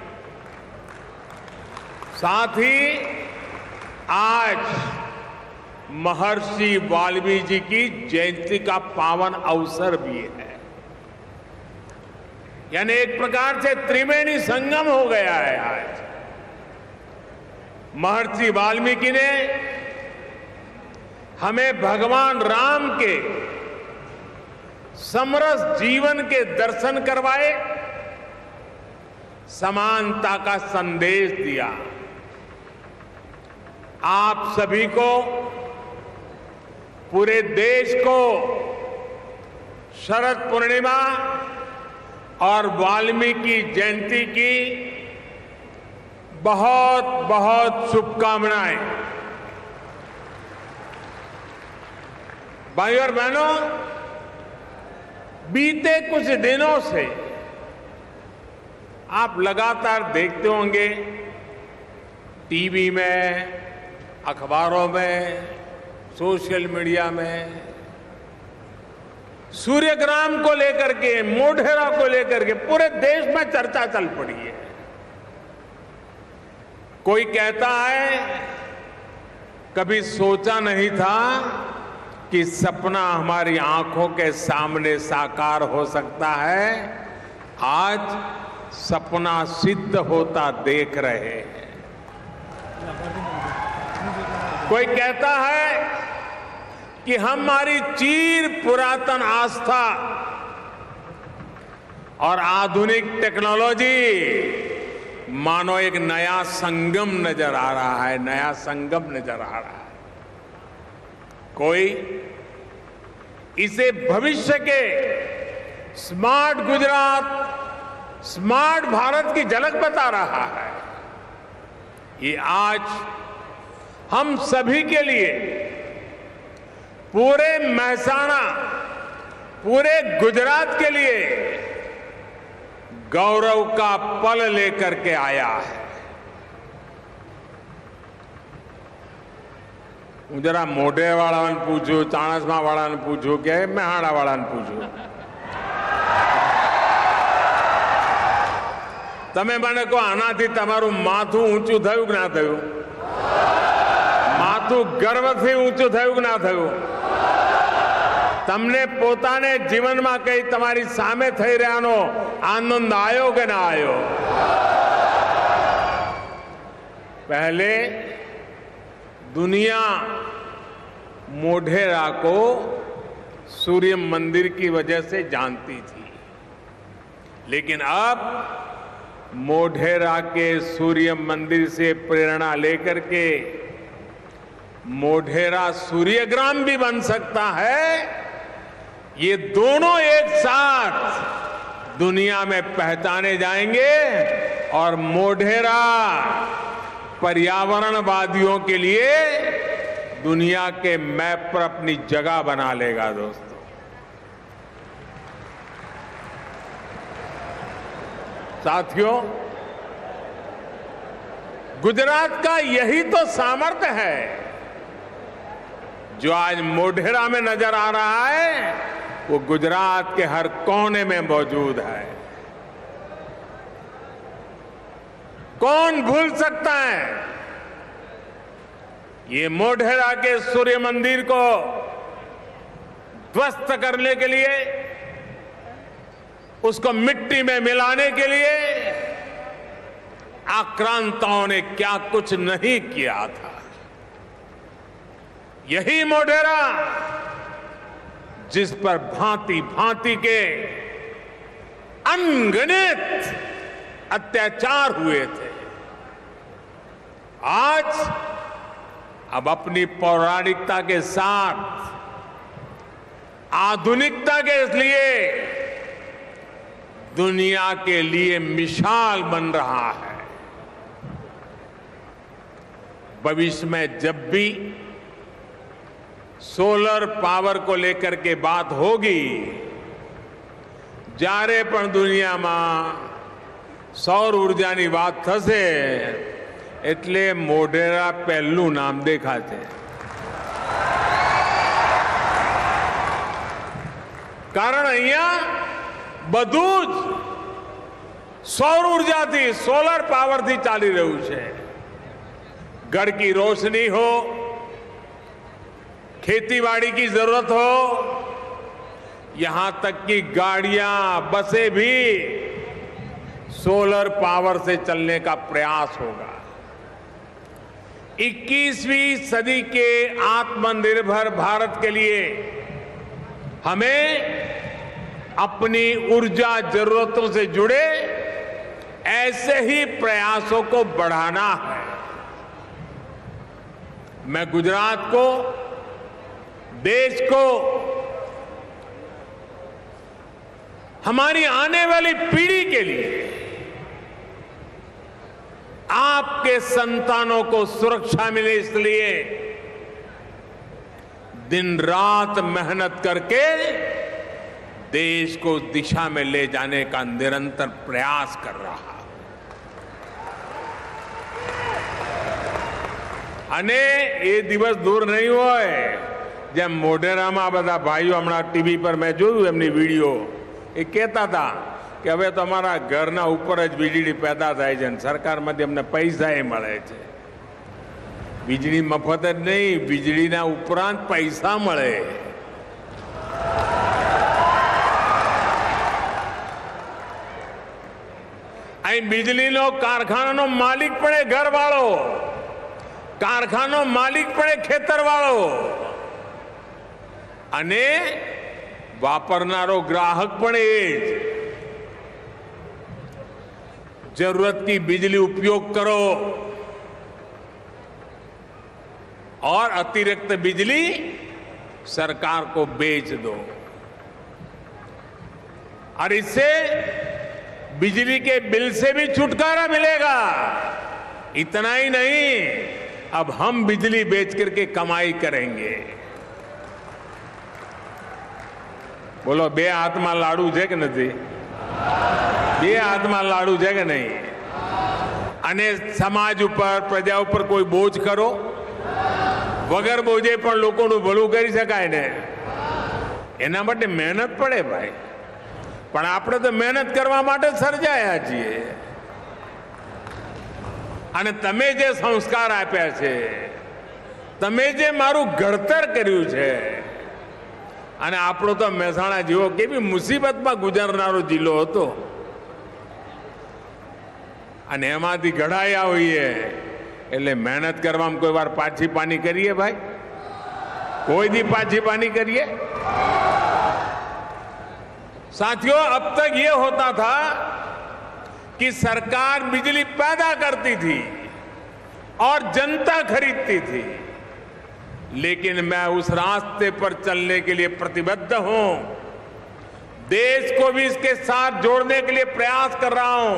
Speaker 3: साथ ही आज महर्षि वाल्मीकि जी की जयंती का पावन अवसर भी है। यानी एक प्रकार से त्रिवेणी संगम हो गया है। आज महर्षि वाल्मीकि ने हमें भगवान राम के समरस जीवन के दर्शन करवाए, समानता का संदेश दिया।
Speaker 9: आप सभी को, पूरे देश को शरद पूर्णिमा और वाल्मीकि जयंती की बहुत बहुत शुभकामनाएं। भाइयों और बहनों, बीते कुछ दिनों से आप लगातार देखते होंगे टीवी में, अखबारों में, सोशल मीडिया में सूर्यग्राम को लेकर के, मोढेरा को लेकर के पूरे देश में चर्चा चल पड़ी है। कोई कहता है कभी सोचा नहीं था कि सपना हमारी आंखों के सामने साकार हो सकता है। आज सपना सिद्ध होता देख रहे हैं। कोई कहता है कि हमारी चीर पुरातन आस्था और आधुनिक टेक्नोलॉजी मानो एक नया संगम नजर आ रहा है, नया संगम नजर आ रहा है। कोई इसे भविष्य के स्मार्ट गुजरात, स्मार्ट भारत की झलक बता रहा है। ये आज हम सभी के लिए, पूरे महसाणा, पूरे गुजरात के लिए गौरव का पल लेकर के आया है। હું જરા મોઢેવાળાને પૂછું, ચાણસમાવાળાને પૂછું કે મહેસાણાવાળાને પૂછું, તમે મને કહો આનાથી તમારું માથું ઊંચું થયું કે ના થયું? માથું ગર્વથી ઊંચું થયું કે ના થયું? તમને પોતાને જીવનમાં કઈ તમારી સામે થઈ રહ્યાનો આનંદ આવ્યો કે ના આવ્યો? पहले दुनिया मोढेरा को सूर्य मंदिर की वजह से जानती थी, लेकिन अब मोढेरा के सूर्य मंदिर से प्रेरणा लेकर के मोढेरा सूर्यग्राम भी बन सकता है। ये दोनों एक साथ दुनिया में पहचाने जाएंगे और मोढेरा पर्यावरणवादियों के लिए दुनिया के मैप पर अपनी जगह बना लेगा। दोस्तों, साथियों, गुजरात का यही तो सामर्थ्य है जो आज मोढेरा में नजर आ रहा है, वो गुजरात के हर कोने में मौजूद है। कौन भूल सकता है ये मोढेरा के सूर्य मंदिर को ध्वस्त करने के लिए, उसको मिट्टी में मिलाने के लिए आक्रांताओं ने क्या कुछ नहीं किया था। यही मोढेरा जिस पर भांति भांति के अनगिनत अत्याचार हुए थे, आज अब अपनी पौराणिकता के साथ आधुनिकता के लिए दुनिया के लिए मिसाल बन रहा है। भविष्य में जब भी सोलर पावर को लेकर के बात होगी, જ્યારે પણ દુનિયામાં સૌર ઉર્જાની વાત થશે એટલે મોઢેરા પહેલું નામ દેખાશે। કારણ અહીંયા બધું જ સૌર ઉર્જાથી, સોલર પાવરથી ચાલી રહ્યું છે। घर की रोशनी हो, खेतीबाड़ी की जरूरत हो, यहां तक कि गाड़ियां, बसें भी सोलर पावर से चलने का प्रयास होगा। 21वीं सदी के आत्मनिर्भर भारत के लिए हमें अपनी ऊर्जा जरूरतों से जुड़े ऐसे ही प्रयासों को बढ़ाना है। मैं गुजरात को, देश को, हमारी आने वाली पीढ़ी के लिए, आपके संतानों को सुरक्षा मिले इसलिए दिन रात मेहनत करके देश को दिशा में ले जाने का निरंतर प्रयास कर रहा। અને એ દિવસ દૂર નહીં હોય જેમ મોઢેરામાં બધા ભાઈઓ હમણાં ટીવી પર મેં જોયું એમની વિડીયો, એ કહેતા હતા કે હવે તો અમારા ઘરના ઉપર જ વીજળી પેદા થાય છે અને સરકારમાંથી અમને પૈસા મળે છે. વીજળી મફત જ નહીં, વીજળીના ઉપરાંત પૈસા મળે. અહીં વીજળીનો કારખાનાનો માલિક પણ એ ઘરવાળો, કારખાનો માલિક પણ એ ખેતરવાળો અને વાપરનારો ગ્રાહક પણ એ જ. जरूरत की बिजली उपयोग करो और अतिरिक्त बिजली सरकार को बेच दो और इससे बिजली के बिल से भी छुटकारा मिलेगा. इतना ही नहीं, अब हम बिजली बेच करके कमाई करेंगे. बोलो, बे हाथ में लाडू है कि नहीं? બે હાથમાં લાડુ છે કે નહીં? અને સમાજ ઉપર, પ્રજા ઉપર કોઈ બોજ કરો? વગર બોજે પણ લોકોનું ભલું કરી શકાય ને, એના માટે મહેનત પડે ભાઈ. પણ આપણે તો મહેનત કરવા માટે સર્જાયા છીએ. અને તમે જે સંસ્કાર આપ્યા છે, તમે જે મારું ઘડતર કર્યું છે, અને આપણો તો મહેસાણા જેવો કેવી મુસીબતમાં ગુજરનારો જિલ્લો હતો અને એમાંથી ઘડાયા હોઈએ એટલે મહેનત કરવામાં કોઈ વાર પાછી પાની કરીએ ભાઈ? कोई दी पाछी पानी करिए। साथियों, अब तक ये होता था कि सरकार बिजली पैदा करती थी और जनता खरीदती थी, लेकिन मैं उस रास्ते पर चलने के लिए प्रतिबद्ध हूं। देश को भी इसके साथ जोड़ने के लिए प्रयास कर रहा हूं।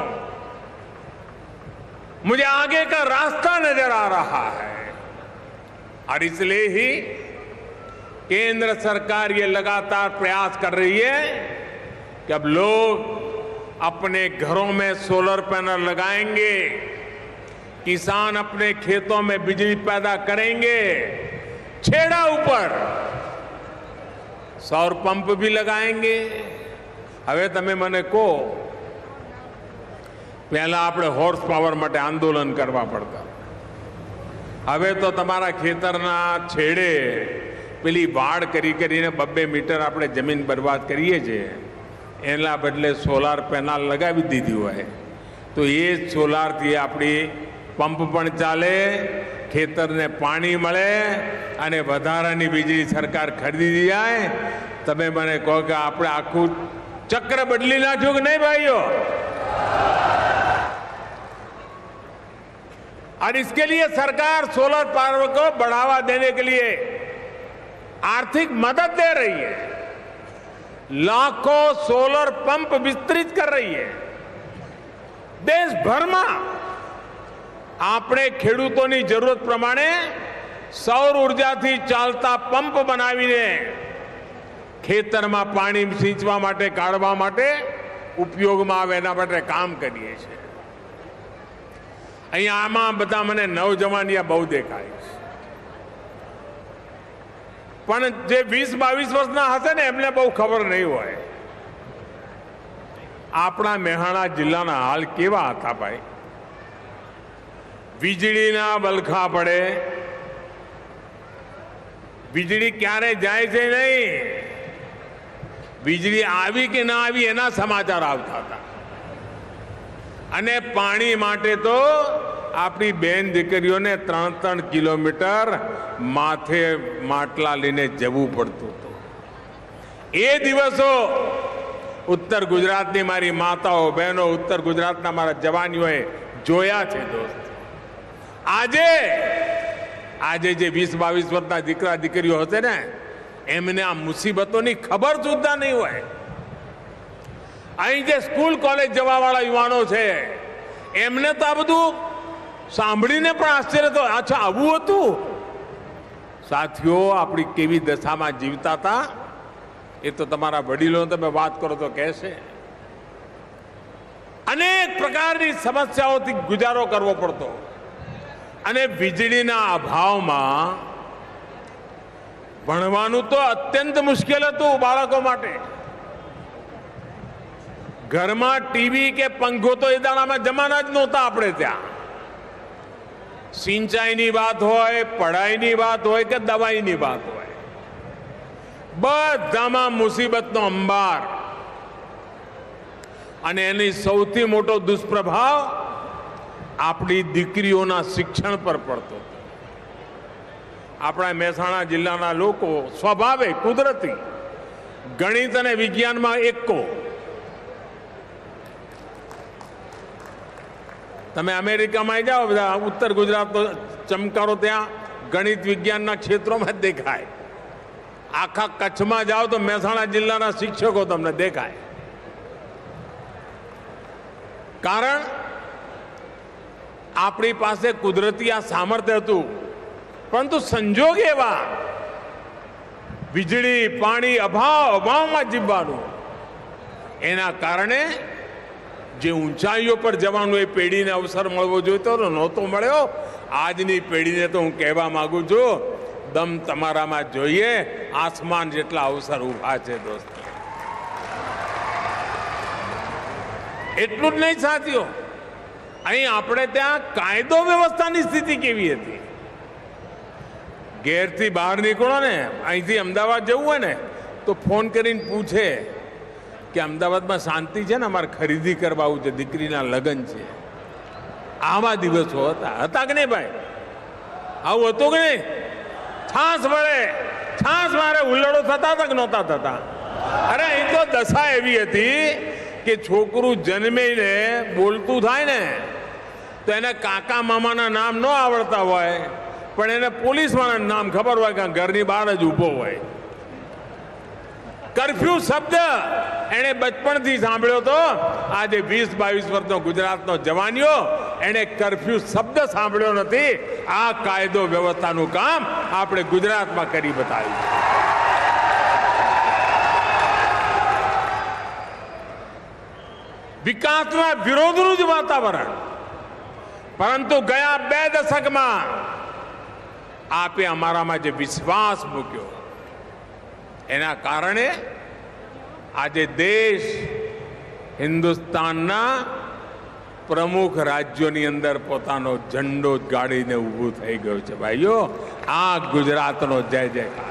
Speaker 9: मुझे आगे का रास्ता नजर आ रहा है और इसलिए ही केंद्र सरकार ये लगातार प्रयास कर रही है कि अब लोग अपने घरों में सोलर पैनल लगाएंगे, किसान अपने खेतों में बिजली पैदा करेंगे, छेड़ा ऊपर सौर पंप भी लगाएंगे। હવે તમે મને કહો, પહેલા આપણે હોર્સ પાવર માટે આંદોલન કરવા પડતા, હવે તો તમારા ખેતરના છેડે પેલી વાડ કરીને 2-2 મીટર આપણે જમીન બરબાદ કરીએ છીએ, એના બદલે સોલાર પેનલ લગાવી દીધી હોય તો એ સોલારથી આપણી પંપ પણ ચાલે, ખેતરને પાણી મળે અને વધારાની વીજળી સરકાર ખરીદી જાય। તમે મને કહો કે આપણે આખું चक्र बदली नाख्यो कि नहीं भाइयों? और इसके लिए सरकार सोलर पावर को बढ़ावा देने के लिए आर्थिक मदद दे रही है, लाखों सोलर पंप विस्तृत कर रही है। देश भर में आपने खेडूतोनी जरूरत प्रमाणे सौर ऊर्जा थी चालता पंप बनावीने खेतर में पानी सींचवा माटे, काढ़वा माटे उपयोग में आवे एना माटे काम करीए छे। अहीं आमां बधा मने नौजवानिया बहु देखाय छे, पण जे 20-22 वर्षना हशे ने एमने बहु खबर नहीं होय। आपणा मेहाणा जिल्लाना हाल केवा हता भाई? वीजळीना बलखा पड़े, वीजળી क्यारे जाय छे नहीं, વીજળી આવી કે ના આવી એના સમાચાર આવતા હતા। અને પાણી માટે તો આપણી બેન દીકરીઓને 3-3 કિલોમીટર માથે માટલા લઈને જવું પડતું હતું। એ દિવસો ઉત્તર ગુજરાતની મારી માતાઓ બહેનો, ઉત્તર ગુજરાતના મારા જવાનીઓએ જોયા છે દોસ્ત। આજે આજે જે 20-22 વર્ષના દીકરા દીકરીઓ હશે ને એમને આ મુસીબતોની ખબર સુદ્ધા નહીં હોય. અહીં જે સ્કૂલ કોલેજ જવાવાળા યુવાનો છે એમને તો આ બધું સાંભળીને પણ આશ્ચર્ય તો, અચ્છા આવું હતું. સાથીઓ, આપણી કેવી દશામાં જીવતા હતા એ તો તમારા વડીલો તમે વાત કરો તો કહેશે. અનેક પ્રકારની સમસ્યાઓથી ગુજારો કરવો પડતો અને વીજળીના અભાવમાં ભણવાનું તો અત્યંત મુશ્કેલ હતું બાળકો માટે. ઘરમાં ટીવી કે પંખો તો એ દાડામાં જમાના જ નહોતા આપણે ત્યાં. સિંચાઈની વાત હોય, પઢાઈની વાત હોય કે દવાઈની વાત હોય, બધામાં મુસીબતનો અંબાર. અને એની સૌથી મોટો દુષ્પ્રભાવ આપણી દીકરીઓના શિક્ષણ પર પડતો. આપણા મહેસાણા જિલ્લાના લોકો સ્વભાવે કુદરતી ગણિત અને વિજ્ઞાનમાં એકો. તમે અમેરિકામાં જાઓ, બધા ઉત્તર ગુજરાતનો ચમકારો ત્યાં ગણિત વિજ્ઞાનના ક્ષેત્રોમાં જ દેખાય. આખા કચ્છમાં જાઓ તો મહેસાણા જિલ્લાના શિક્ષકો તમને દેખાય. કારણ આપણી પાસે કુદરતી આ સામર્થ્ય હતું, પરંતુ સંજોગ એવા વીજળી પાણી અભાવમાં જીવવાનું, એના કારણે જે ઊંચાઈઓ પર જવાનું એ પેઢીને અવસર મળવો જોઈતો નહોતો મળ્યો. આજની પેઢીને તો હું કહેવા માંગુ છું, દમ તમારામાં જોઈએ, આસમાન જેટલા અવસર ઊભા છે દોસ્તો. એટલું જ નહીં સાથીઓ, અહીં આપણે ત્યાં કાયદો વ્યવસ્થાની સ્થિતિ કેવી હતી. ઘેરથી બહાર નીકળો ને, અહીંથી અમદાવાદ જવું હોય ને તો ફોન કરીને પૂછે કે અમદાવાદમાં શાંતિ છે ને, અમારે ખરીદી કરવા આવું છે, દીકરીના લગ્ન છે. આવા દિવસો હતા કે નહીં ભાઈ? આવું હતું કે નહીં? છાસ વળે છાસ મારે હુલ્લડો થતા હતા કે નહોતા થતા? અરે અહીં તો દશા એવી હતી કે છોકરું જન્મીને બોલતું થાય ને તો એને કાકા મામાના નામ ન આવડતા હોય, પણ એને પોલીસવાળાનું નામ ખબર હોય કે ઘરની બહાર જ ઊભો હોય. કર્ફ્યુ શબ્દ એને બચપણથી સાંભળ્યો તો. આજે 20-22 વર્ષનો ગુજરાતનો જવાનીઓ એને કર્ફ્યુ શબ્દ સાંભળ્યો નથી. આ કાયદો વ્યવસ્થાનું કામ આપણે ગુજરાતમાં કરી બતાવ્યું. વિકાસના વિરોધનું જ વાતાવરણ. પરંતુ ગયા 2 દશકમાં આપે અમારામાં જે વિશ્વાસ મૂક્યો એના કારણે આજે દેશ હિન્દુસ્તાનના પ્રમુખ રાજ્યોની અંદર પોતાનો ઝંડો ગાડીને ઊભું થઈ ગયો છે. ભાઈઓ, આ ગુજરાતનો જય જયકાર.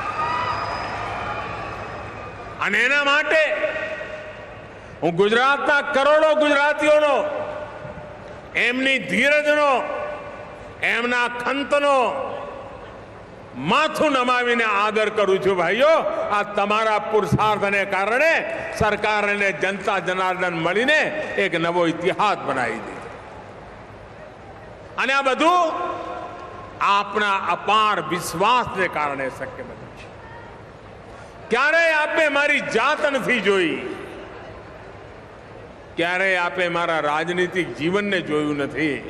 Speaker 9: અને એના માટે હું ગુજરાતના કરોડો ગુજરાતીઓનો, એમની ધીરજનો, એમના ખંતનો માથું નમાવીને આદર કરું છું. ભાઈઓ, આ તમારા પુરુષાર્થને કારણે સરકાર અને જનતા જનાર્દન મળીને એક નવો ઇતિહાસ બનાવી દીધો. અને આ બધું આપના અપાર વિશ્વાસને કારણે શક્ય બન્યું છે. ક્યારેય આપે મારી જાત નથી જોઈ, ક્યારેય આપે મારા રાજનીતિક જીવનને જોયું નથી.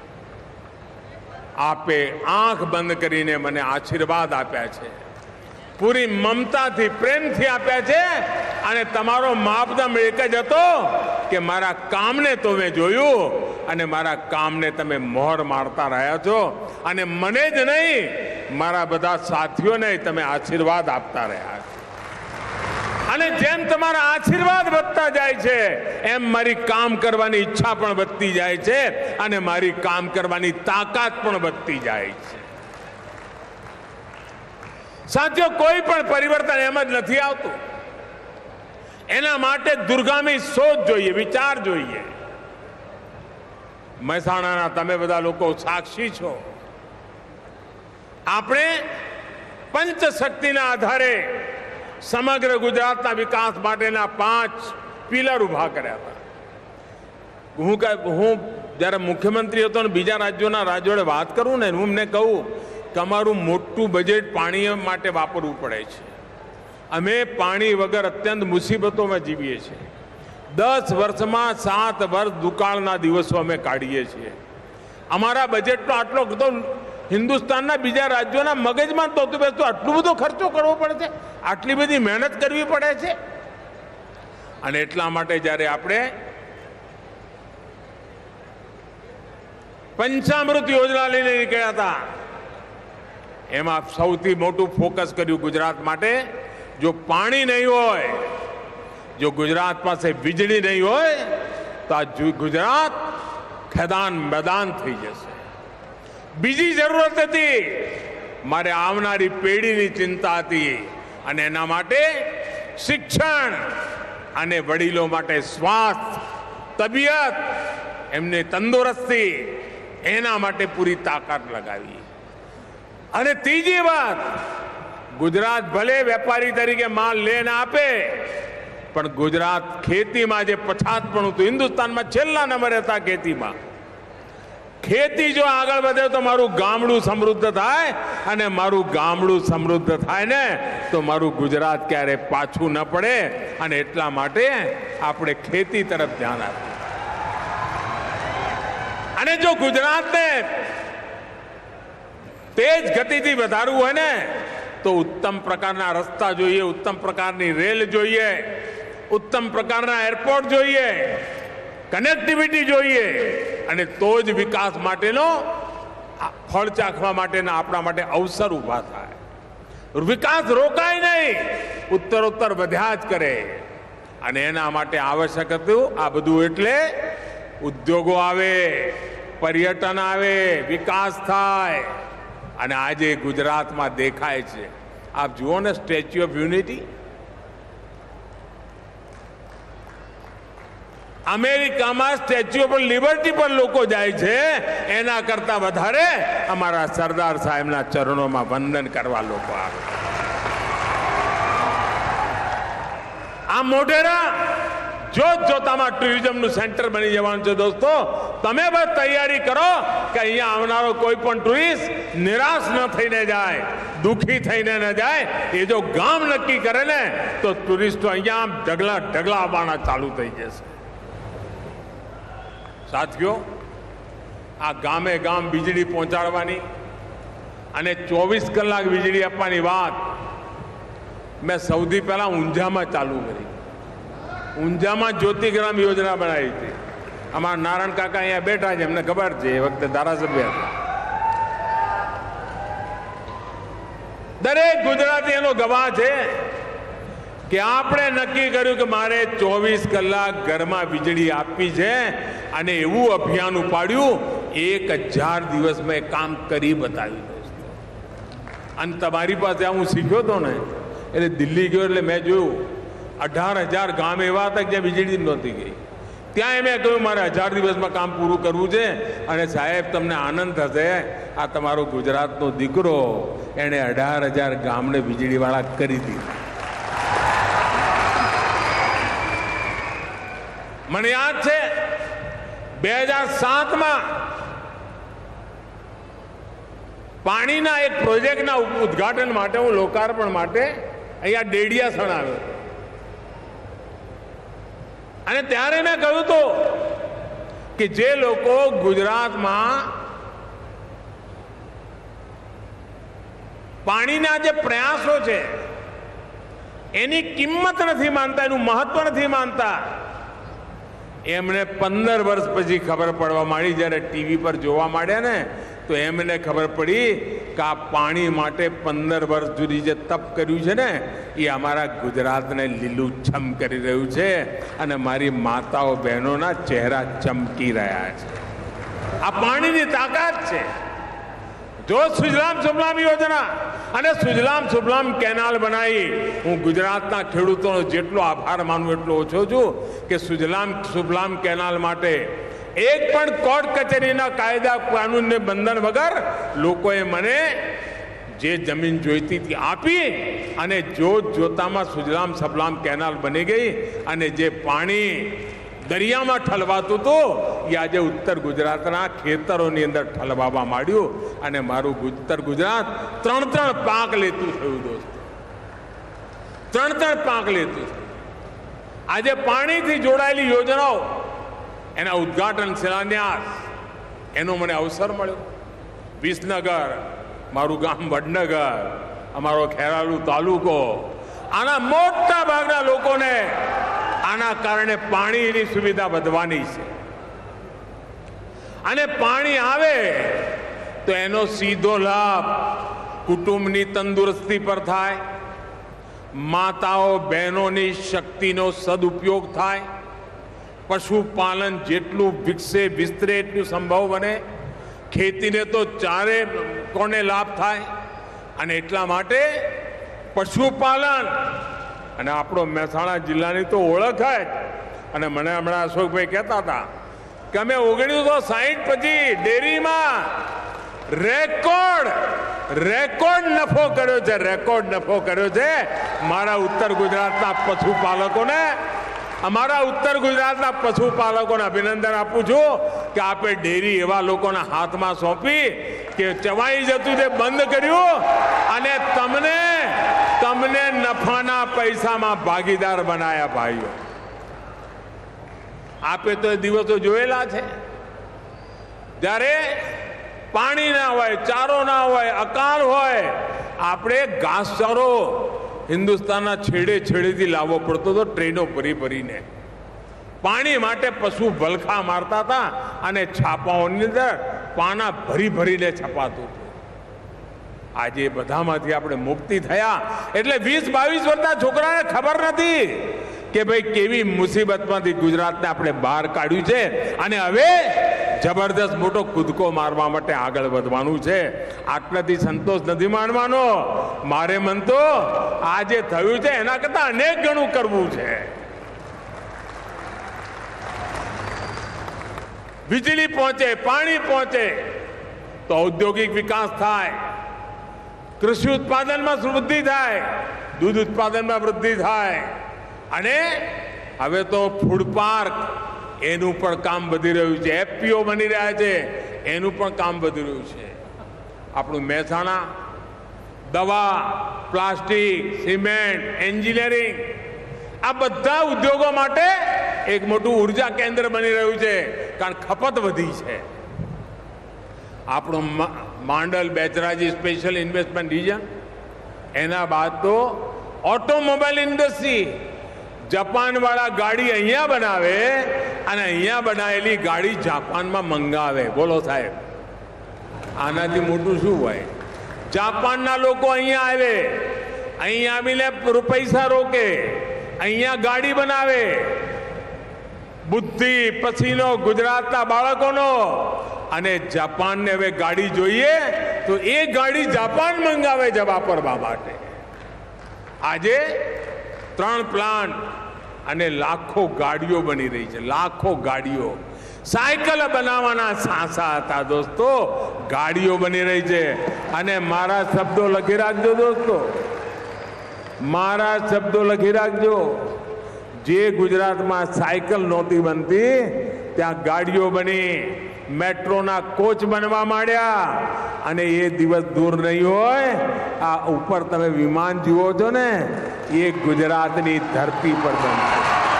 Speaker 9: આપે આંખ બંધ કરીને મને આશીર્વાદ આપ્યા છે, પૂરી મમતાથી પ્રેમથી આપ્યા છે. અને તમારો માપદંડ એક જ હતો કે મારા કામને તમે જોયું અને મારા કામને તમે મોહર મારતા રહ્યા છો. અને મને જ નહીં, મારા બધા સાથીઓને તમે આશીર્વાદ આપતા રહ્યા છો. અને જેમ તમારા આશીર્વાદ વધતા જાય છે એમ મારી કામ કરવાની ઈચ્છા પણ વધતી જાય છે અને મારી કામ કરવાની તાકાત પણ વધતી જાય છે. સાથીઓ, કોઈ પણ પરિવર્તન એમ જ નથી આવતું. એના માટે દૂરગામી સોચ જોઈએ, વિચાર જોઈએ. મહેસાણાના તમે બધા લોકો સાક્ષી છો. આપણે પંચશક્તિના આધારે સમગ્ર ગુજરાતના વિકાસ માટેના 5 પિલર ઉભા કર્યા હતા. હું જ્યારે મુખ્યમંત્રી હતો ને બીજા રાજ્યોના રાજ્યોને વાત કરું ને, હું એમને કહું કે અમારું મોટું બજેટ પાણી માટે વાપરવું પડે છે. અમે પાણી વગર અત્યંત મુસીબતોમાં જીવીએ છીએ. 10 વર્ષમાં 7 વર્ષ દુકાળના દિવસો અમે કાઢીએ છીએ. અમારા બજેટનો આટલો તો હિન્દુસ્તાનના બીજા રાજ્યોના મગજમાં નહોતું બેસતું. આટલું બધો ખર્ચો કરવો પડે છે, આટલી બધી મહેનત કરવી પડે છે. અને એટલા માટે જ્યારે આપણે પંચામૃત યોજના લઈને નીકળ્યા હતા, એમાં સૌથી મોટું ફોકસ કર્યું ગુજરાત માટે. જો પાણી નહીં હોય, જો ગુજરાત પાસે વીજળી નહીં હોય તો આ ગુજરાત ખેદાન મેદાન થઈ જશે. બીજી જરૂરત હતી, મારે આવનારી પેઢીની ચિંતા હતી, અને એના માટે શિક્ષણ અને વડીલો માટે સ્વાસ્થ્ય, તબિયત, એમને તંદુરસ્તી, એના માટે પૂરી તાકાત લગાવી. અને ત્રીજી વાત, ગુજરાત ભલે વેપારી તરીકે માલ લઈને આપે, પણ ગુજરાત ખેતીમાં જે પછાતપણું હતું, હિન્દુસ્તાનમાં છેલ્લા નંબરે હતા ખેતીમાં. ખેતી જો આગળ વધે તો મારું ગામડું સમૃદ્ધ થાય, અને મારું ગામડું સમૃદ્ધ થાય ને તો મારું ગુજરાત ક્યારે પાછું ન પડે. અને એટલા માટે આપણે ખેતી તરફ ધ્યાન આપીએ. અને જો ગુજરાતને તેજ ગતિથી વધારવું હોય ને તો ઉત્તમ પ્રકારના રસ્તા જોઈએ, ઉત્તમ પ્રકારની રેલ જોઈએ, ઉત્તમ પ્રકારના એરપોર્ટ જોઈએ, કનેક્ટિવિટી જોઈએ, અને તો જ વિકાસ માટેનો ફળ ચાખવા માટેના આપણા માટે અવસર ઊભા થાય. વિકાસ રોકાય નહીં, ઉત્તરોત્તર વધ્યા જ કરે. અને એના માટે આવશ્યક હતું આ બધું. એટલે ઉદ્યોગો આવે, પર્યટન આવે, વિકાસ થાય. અને આજે ગુજરાતમાં દેખાય છે. આપ જુઓ ને, સ્ટેચ્યુ ઓફ યુનિટી અમેરિકામાં સ્ટેચ્યુ ઓફ લિબર્ટી પર લોકો જાય છે, એના કરતા વધારે અમારા સરદાર સાહેબના ચરણોમાં વંદન કરવા લોકો આવે. આ મોઢેરા જોતામાં ટુરિઝમનું સેન્ટર બની જવાનું છે. દોસ્તો, તમે બસ તૈયારી કરો કે અહીંયા આવનારો કોઈ પણ ટુરિસ્ટ નિરાશ ન થઈને જાય, દુઃખી થઈને ન જાય. એ જો ગામ નક્કી કરે ને તો ટુરિસ્ટો અહીંયા ઢગલા આવવાના ચાલુ થઈ જશે. સાથીઓ, આ ગામે ગામ વીજળી પહોંચાડવાની અને 24 કલાક વીજળી આપવાની વાત મેં સૌથી પહેલા ઊંઝામાં ચાલુ કરી. ઊંઝામાં જ્યોતિગ્રામ યોજના બનાવી હતી. અમારા નારાયણ કાકા અહીંયા બેઠા છે, એમને ખબર છે, એ વખતે ધારાસભ્ય હતા. દરેક ગુજરાતી એનો ગવાહ છે કે આપણે નક્કી કર્યું કે મારે 24 કલાક ઘરમાં વીજળી આપવી છે, અને એવું અભિયાન ઉપાડ્યું. 1000 દિવસમાં કામ કરી બતાવ્યું. અને તમારી પાસે હું શીખ્યો હતો ને, એટલે દિલ્હી ગયો એટલે મેં જોયું 18,000 ગામ એવા હતા જ્યાં વીજળી નહોતી ગઈ. ત્યાં મેં કહ્યું મારે 1000 દિવસમાં કામ પૂરું કરવું છે. અને સાહેબ, તમને આનંદ થશે, આ તમારો ગુજરાતનો દીકરો, એણે 18,000 ગામને વીજળીવાળા કરી દીધા. મને યાદ છે 2007માં પાણીના એક પ્રોજેક્ટના ઉદ્ઘાટન માટે, હું લોકાર્પણ માટે અહીંયા ડેડિયાસણ આવ્યો. અને ત્યારે મેં કહ્યું હતું કે જે લોકો ગુજરાતમાં પાણીના જે પ્રયાસો છે એની કિંમત નથી માનતા, એનું મહત્વ નથી માનતા, એમને 15 વર્ષ પછી ખબર પડવા માંડી. જ્યારે ટીવી પર જોવા માંડ્યા ને તો એમને ખબર પડી કે આ પાણી માટે 15 વર્ષ સુધી જે તપ કર્યું છે ને, એ અમારા ગુજરાતને લીલુંછમ કરી રહ્યું છે. અને મારી માતાઓ બહેનોના ચહેરા ચમકી રહ્યા છે. આ પાણીની તાકાત છે. જો સુજલામ સુફલામ યોજના અને સુજલામ સુફલામ કેનાલ બનાવી, હું ગુજરાતના ખેડૂતોનો જેટલો આભાર માનું એટલો ઓછો છું કે સુજલામ સુફલામ કેનાલ માટે એક પણ કોર્ટ કચેરીના કાયદા કાનૂનને બંધન વગર લોકોએ મને જે જમીન જોઈતી હતી આપી, અને જોતામાં સુજલામ સફલામ કેનાલ બની ગઈ. અને જે પાણી દરિયામાં ઠલવાતું હતું એ આજે ઉત્તર ગુજરાતના ખેતરોની અંદર ઠલવાવા માંડ્યું અને મારું ઉત્તર ગુજરાત 3-3 પાક લેતું થયું દોસ્તો, 3-3 પાક લેતું થયું. આજે પાણીથી જોડાયેલી યોજનાઓ એના ઉદ્ઘાટન શિલાન્યાસ એનો મને અવસર મળ્યો. વિસનગર, મારું ગામ વડનગર, અમારો ખેરાલુ તાલુકો, આના મોટા ભાગના લોકોને આના કારણે પાણીની સુવિધા વધવાની છે. અને પાણી આવે તો એનો સીધો લાભ કુટુંબની તંદુરસ્તી પર થાય, માતાઓ બહેનોની શક્તિનો સદુપયોગ થાય, પશુપાલન જેટલું વિકસે વિસ્તરે એટલું સંભવ બને, ખેતીને તો ચારે કોને લાભ થાય. અને એટલા માટે પશુપાલન અને આપણો મહેસાણા જિલ્લાની તો ઓળખ જ. અને મને હમણાં અશોકભાઈ કહેતા હતા કે અમે 1960 પછી ડેરીમાં રેકોર્ડ નફો કર્યો છે, રેકોર્ડ નફો કર્યો છે. મારા ઉત્તર ગુજરાતના પશુપાલકોને, અમારા ઉત્તર ગુજરાતના પશુપાલકોને અભિનંદન આપું છું કે આપે ડેરી એવા લોકોના હાથમાં સોંપી કે ચવાઈ જતું તે બંધ કર્યું અને તમને નફાના પૈસામાં ભાગીદાર બનાયા. ભાઈઓ, આપે તો એ દિવસો જોયેલા છે જ્યારે પાણી ના હોય, ચારો ના હોય, અકાળ હોય, આપણે ઘાસચારો હિન્દુસ્તાનના છેડેથી લાવવો પડતો હતો, ટ્રેનો ભરીને. પાણી માટે પશુ ભલખા મારતા હતા અને છાપાઓની અંદર પાના ભરીને છપાતું હતું. આજે બધામાંથી આપણે મુક્તિ થયા એટલે 20-22 વર્ષના છોકરાને ખબર નથી કે ભાઈ કેવી મુસીબતમાંથી ગુજરાતને આપણે બહાર કાઢ્યું છે અને હવે જબરદસ્ત મોટો કૂદકો મારવા માટે આગળ વધવાનું છે. આટલાથી સંતોષ નથી માનવાનો. મારે મન તો આજે થયું છે એના કરતા અનેક ગણું કરવું છે. વીજળી પહોંચે, પાણી પહોંચે તો ઔદ્યોગિક વિકાસ થાય, કૃષિ ઉત્પાદનમાં વૃદ્ધિ થાય, દૂધ ઉત્પાદનમાં વૃદ્ધિ થાય અને હવે તો ફૂડ પાર્ક એનું પણ કામ વધી રહ્યું છે, એફપીઓ બની રહ્યા છે, એનું પણ કામ વધી રહ્યું છે. આપણું મહેસાણા દવા, પ્લાસ્ટિક, સિમેન્ટ, એન્જિનિયરિંગ આ બધા ઉદ્યોગો માટે એક મોટું ઉર્જા કેન્દ્ર બની રહ્યું છે કારણ ખપત વધી છે. આપણું Mandal Becharaji special investment region, એના બાદ તો ઓટોમોબાઈલ ઇન્ડસ્ટ્રી. જાપાન વાળા ગાડી અહીંયા બનાવે અને અહીંયા બનાવેલી ગાડી જાપાનમાં મંગાવે. બોલો સાહેબ, આનાથી મોટું શું હોય? જાપાનના લોકો અહીંયા આવે, અહીંયા આવીને પૈસા રોકે, અહીંયા ગાડી બનાવે. બુદ્ધિ પછીનો ગુજરાતના બાળકોનો. અને જાપાનને હવે ગાડી જોઈએ તો એ ગાડી જાપાન મંગાવે છે વાપરવા માટે. આજે 3 પ્લાન્ટ અને લાખો ગાડીઓ બની રહી છે, લાખો ગાડીઓ. સાયકલ બનાવવાના સાંસા હતા દોસ્તો, ગાડીઓ બની રહી છે. અને મારા શબ્દો લખી રાખજો દોસ્તો, મારા શબ્દો લખી રાખજો. જે ગુજરાતમાં સાયકલ નહોતી બનતી ત્યાં ગાડીઓ બની, મેટ્રોના કોચ બનવા માંડ્યા અને એ દિવસ દૂર નહીં હોય. આ ઉપર તમે વિમાન જુઓ છો ને, એ ગુજરાતની ધરતી પર બનશે.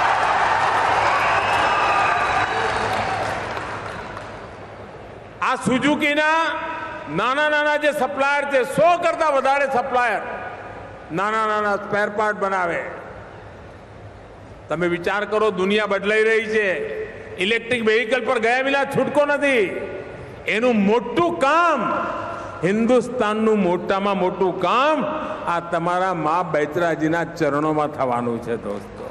Speaker 9: આ સુઝુકીના નાના જે સપ્લાયર છે, 100 કરતા વધારે સપ્લાયર નાના સ્પેર પાર્ટ બનાવે. તમે વિચાર કરો, દુનિયા બદલાઈ રહી છે. ઇલેક્ટ્રિક વ્હીકલ પર ગયા વિના છૂટકો નથી. એનું મોટું કામ, હિન્દુસ્તાનનું મોટામાં મોટું કામ આ તમારા મા બેચરાજીના ચરણોમાં થવાનું છે દોસ્તો.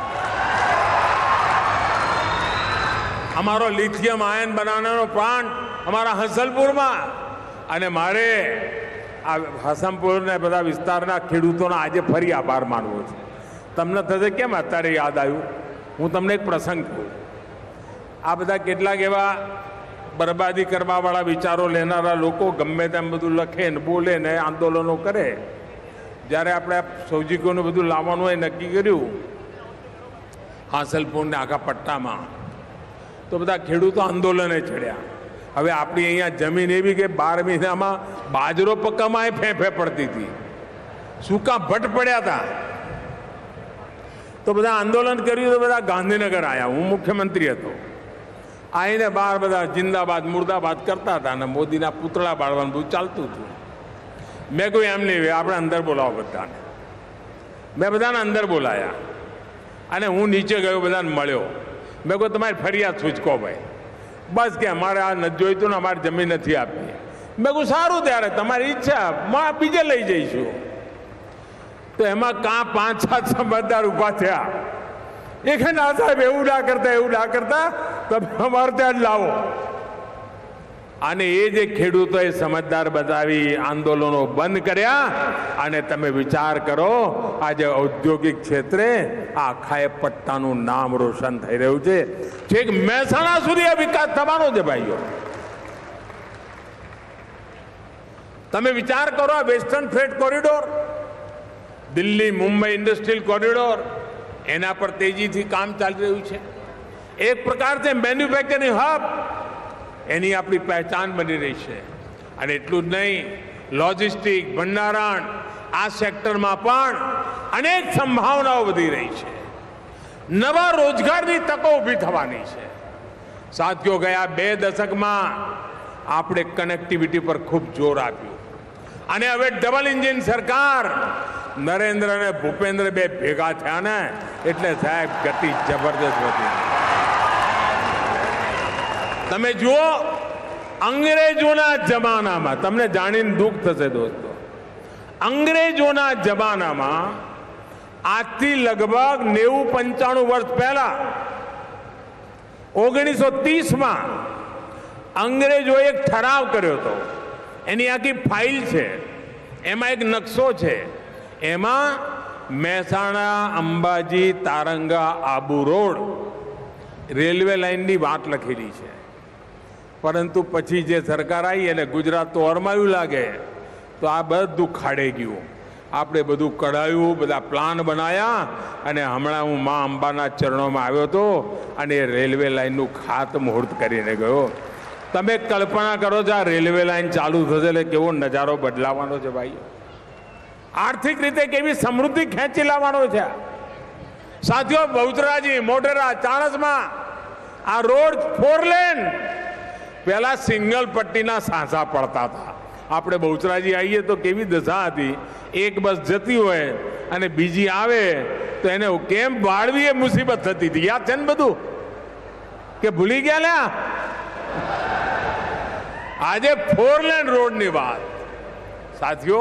Speaker 9: અમારો લિથિયમ આયન બનાવવાનો પ્લાન્ટ અમારા હસનપુરમાં, અને મારે આ હસનપુર ને બધા વિસ્તારના ખેડૂતોનો આજે ફરી આભાર માનવો છે. તમને થશે કેમ અત્યારે યાદ આવ્યું? હું તમને એક પ્રસંગ કહું. આ બધા કેટલાક એવા બરબાદી કરવાવાળા વિચારો લેનારા લોકો ગમે તેમ બધું લખે ને બોલે ને આંદોલનો કરે. જ્યારે આપણે સૌજીકોનું બધું લાવવાનું એ નક્કી કર્યું, હાંસલપુર ને આખા પટ્ટામાં તો બધા ખેડૂતો આંદોલને ચડ્યા. હવે આપણી અહીંયા જમીન એવી કે 12 મહિનામાં બાજરો પક્કામાં ફેંફે પડતી હતી, સૂકા ભટ્ટ પડ્યા હતા. તો બધા આંદોલન કર્યું તો બધા ગાંધીનગર આવ્યા. હું મુખ્યમંત્રી હતો. આવીને બહાર બધા જિંદાબાદ મુર્દાબાદ કરતા હતા અને મોદીના પૂતળા બાળવાનું બધું ચાલતું હતું. મેં કોઈ એમ નહીં, આપણે અંદર બોલાવો બધાને. મેં બધાને અંદર બોલાયા અને હું નીચે ગયો, બધાને મળ્યો. મેં કહ્યું તમારી ફરિયાદ સૂચકો ભાઈ. બસ કે અમારે આ નથી જોઈતું ને અમારી જમીન નથી આપી. મેં કહું સારું, ત્યારે તમારી ઈચ્છા, બીજે લઈ જઈશું. તો એમાં કાં 5-7 સમજદાર ઊભા થયા. એ કે ના સાહેબ એવું ના કરતા, એવું ના કરતા, તમે અમારે ત્યાં જ લાવો. અને એ જે ખેડૂતોએ સમજદાર બતાવી આંદોલનો બંધ કર્યા. અને તમે વિચાર કરો, આજે ઔદ્યોગિક ક્ષેત્રે આખા પટ્ટાનું નામ રોશન થઈ રહ્યું છે. છેક મહેસાણા સુધી આ વિકાસ થવાનો છે ભાઈઓ. તમે વિચાર કરો, આ western freight corridor, Delhi Mumbai industrial corridor, એના પર તેજીથી કામ ચાલી રહ્યું છે. એક પ્રકારથી મેન્યુફેક્ચરિંગ હબ એની આપણી પહેચાન બની રહી છે. અને એટલું જ નહીં, લોજિસ્ટિક, ભંડારણ, આ સેક્ટરમાં પણ અનેક સંભાવનાઓ વધી રહી છે. નવા રોજગારની તકો ઊભી થવાની છે. સાથીઓ, ગયા 2 દશકમાં આપણે કનેક્ટિવિટી પર ખૂબ જોર આપ્યું. અને હવે ડબલ એન્જિન સરકાર, નરેન્દ્ર અને ભૂપેન્દ્ર બે ભેગા થયા ને એટલે સાહેબ ગતિ જબરદસ્ત વધી. તમે જુઓ, અંગ્રેજોના જમાનામાં, તમને જાણીને દુઃખ થશે દોસ્તો, અંગ્રેજોના જમાનામાં આજથી લગભગ 90-95 વર્ષ પહેલા 1930માં અંગ્રેજોએ એક ઠરાવ કર્યો હતો. એની આખી ફાઇલ છે, એમાં એક નકશો છે. એમાં મહેસાણા, અંબાજી, તારંગા, આબુ રોડ રેલવે લાઇનની વાત લખેલી છે. પરંતુ પછી જે સરકાર આવી અને ગુજરાત તો અરમાયું લાગે તો આ બધું ખાડે ગયું. આપણે બધું કઢાયું, બધા પ્લાન બનાવ્યા અને હમણાં હું મા અંબાના ચરણોમાં આવ્યો હતો અને એ રેલવે લાઇનનું ખાતમુહૂર્ત કરીને ગયો. તમે કલ્પના કરો છો આ રેલવે લાઇન ચાલુ થશે એટલે કેવો નજારો બદલાવાનો છે ભાઈ. આર્થિક રીતે કેવી સમૃદ્ધિ ખેંચી લાવવાનો છે. સાથીઓ, બહુચરાજી, મોઢેરા, ચાણસમાં આ રોડ 4 લેન પહેલા સિંગલ પટ્ટીના સાંસા પડતા હતા. આપણે બહુચરાજી આવીએ તો કેવી દશા હતી. એક બસ જતી હોય અને બીજી આવે તો એને કેમ વાળવી એ મુસીબત થતી હતી. યાદ છે ને બધું કે ભૂલી ગયા લ્યા? આજે 4 લેન રોડની વાત. સાથીઓ,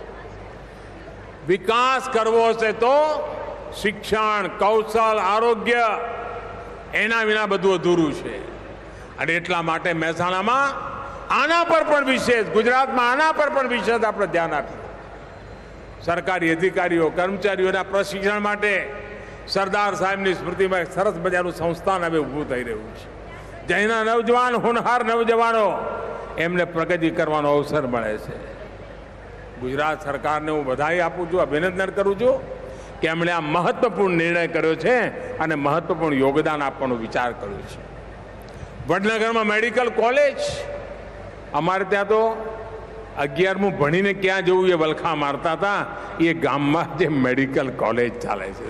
Speaker 9: વિકાસ કરવો હશે તો શિક્ષણ, કૌશલ, આરોગ્ય, એના વિના બધું અધૂરું છે. અને એટલા માટે મહેસાણામાં આના પર પણ વિશેષ, ગુજરાતમાં આના પર પણ વિશેષ આપણે ધ્યાન આપ્યું. સરકારી અધિકારીઓ, કર્મચારીઓના પ્રશિક્ષણ માટે સરદાર સાહેબની સ્મૃતિમાં એક સરસ મજાનું સંસ્થાન હવે ઊભું થઈ રહ્યું છે. જેના નવજવાન, હોનહાર નવજવાનો, એમને પ્રગતિ કરવાનો અવસર મળે છે. ગુજરાત સરકારને હું બધાઈ આપું છું, અભિનંદન કરું છું કે એમણે આ મહત્વપૂર્ણ નિર્ણય કર્યો છે અને મહત્વપૂર્ણ યોગદાન આપવાનો વિચાર કર્યો છે. વડનગરમાં મેડિકલ કોલેજ, અમારે ત્યાં તો 11મું ભણીને ક્યાં જવું એ વલખા મારતા હતા. એ ગામમાં જે મેડિકલ કોલેજ ચાલે છે.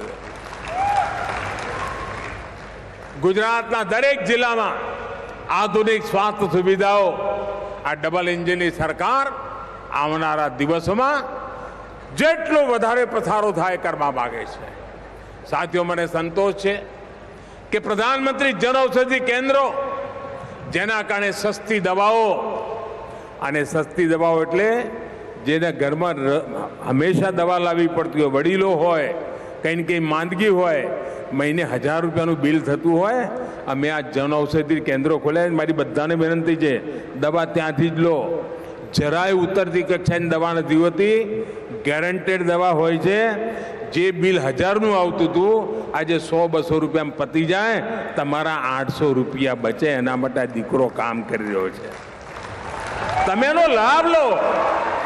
Speaker 9: ગુજરાતના દરેક જિલ્લામાં આધુનિક સ્વાસ્થ્ય સુવિધાઓ આ ડબલ એન્જિનની સરકાર આવનારા દિવસોમાં જેટલો વધારે પસારો થાય કરવા માંગે છે. સાથીઓ, મને સંતોષ છે કે પ્રધાનમંત્રી જન ઔષધિ કેન્દ્રો, જેના કારણે સસ્તી દવાઓ, અને સસ્તી દવાઓ એટલે જેના ઘરમાં હંમેશા દવા લાવવી પડતી હોય, વડીલો હોય, કંઈ ને કંઈ માંદગી હોય, મહિને 1000 રૂપિયાનું બિલ થતું હોય, અમે આ જન ઔષધિ કેન્દ્રો ખોલ્યા. મારી બધાને વિનંતી છે, દવા ત્યાંથી જ લો. જરાય ઉતરતી કક્ષાની દવા નથી હોતી, ગેરંટેડ દવા હોય છે. જે બિલ 1000નું આવતું હતું આજે 100-200 રૂપિયામાં પતી જાય, તમારા 800 રૂપિયા બચે. એના માટે આ દીકરો કામ કરી રહ્યો છે. તમે એનો લાભ લો.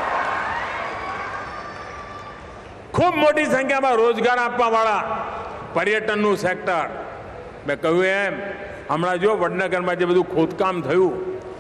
Speaker 9: ખૂબ મોટી સંખ્યામાં રોજગાર આપવા વાળા पर्यटनનું સેક્ટર મેં કહ્યું એમ હમણાં જો વડનગરમાં જે બધું ખોદકામ થયું,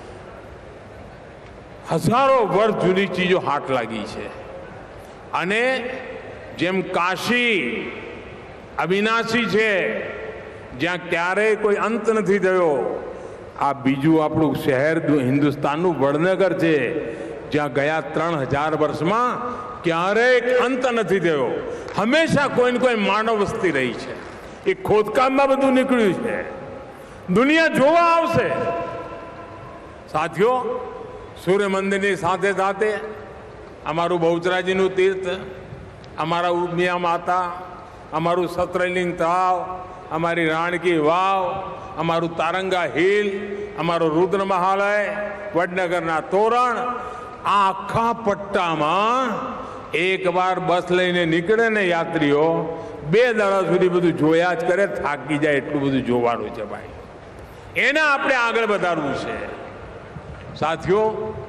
Speaker 9: હજારો વર્ષ જૂની ચીજો હાથ લાગી છે અને જેમ કાશી અવિનાશી છે જ્યાં ક્યારેય કોઈ અંત નથી થયો, આ બીજું આપણું શહેર હિન્દુસ્તાનનું વડનગર છે જ્યાં ગયા 3000 વર્ષમાં ક્યારેય અંત નથી થયો, હંમેશા કોઈ ને કોઈ માનવ વસ્તી રહી છે। એ ખોદકામમાં બધું નીકળ્યું છે, દુનિયા જોવા આવશે। સાથીઓ, સૂર્ય મંદિરની સાથે સાથે અમારું બહુચરાજીનું તીર્થ, અમારા ઉમિયા માતા, અમારું સતરલિંગ તળાવ, અમારી રાણકી વાવ, અમારું તારંગા હિલ, અમારો રુદ્ર મહાલય, વડનગરના તોરણ, આ આખા પટ્ટામાં એકવાર બસ લઈને નીકળે ને યાત્રીઓ 2 દાડા સુધી બધું જોયા જ કરે, થાકી જાય એટલું બધું જોવાનું છે ભાઈ। એને આપણે આગળ વધારવું છે। સાથીઓ,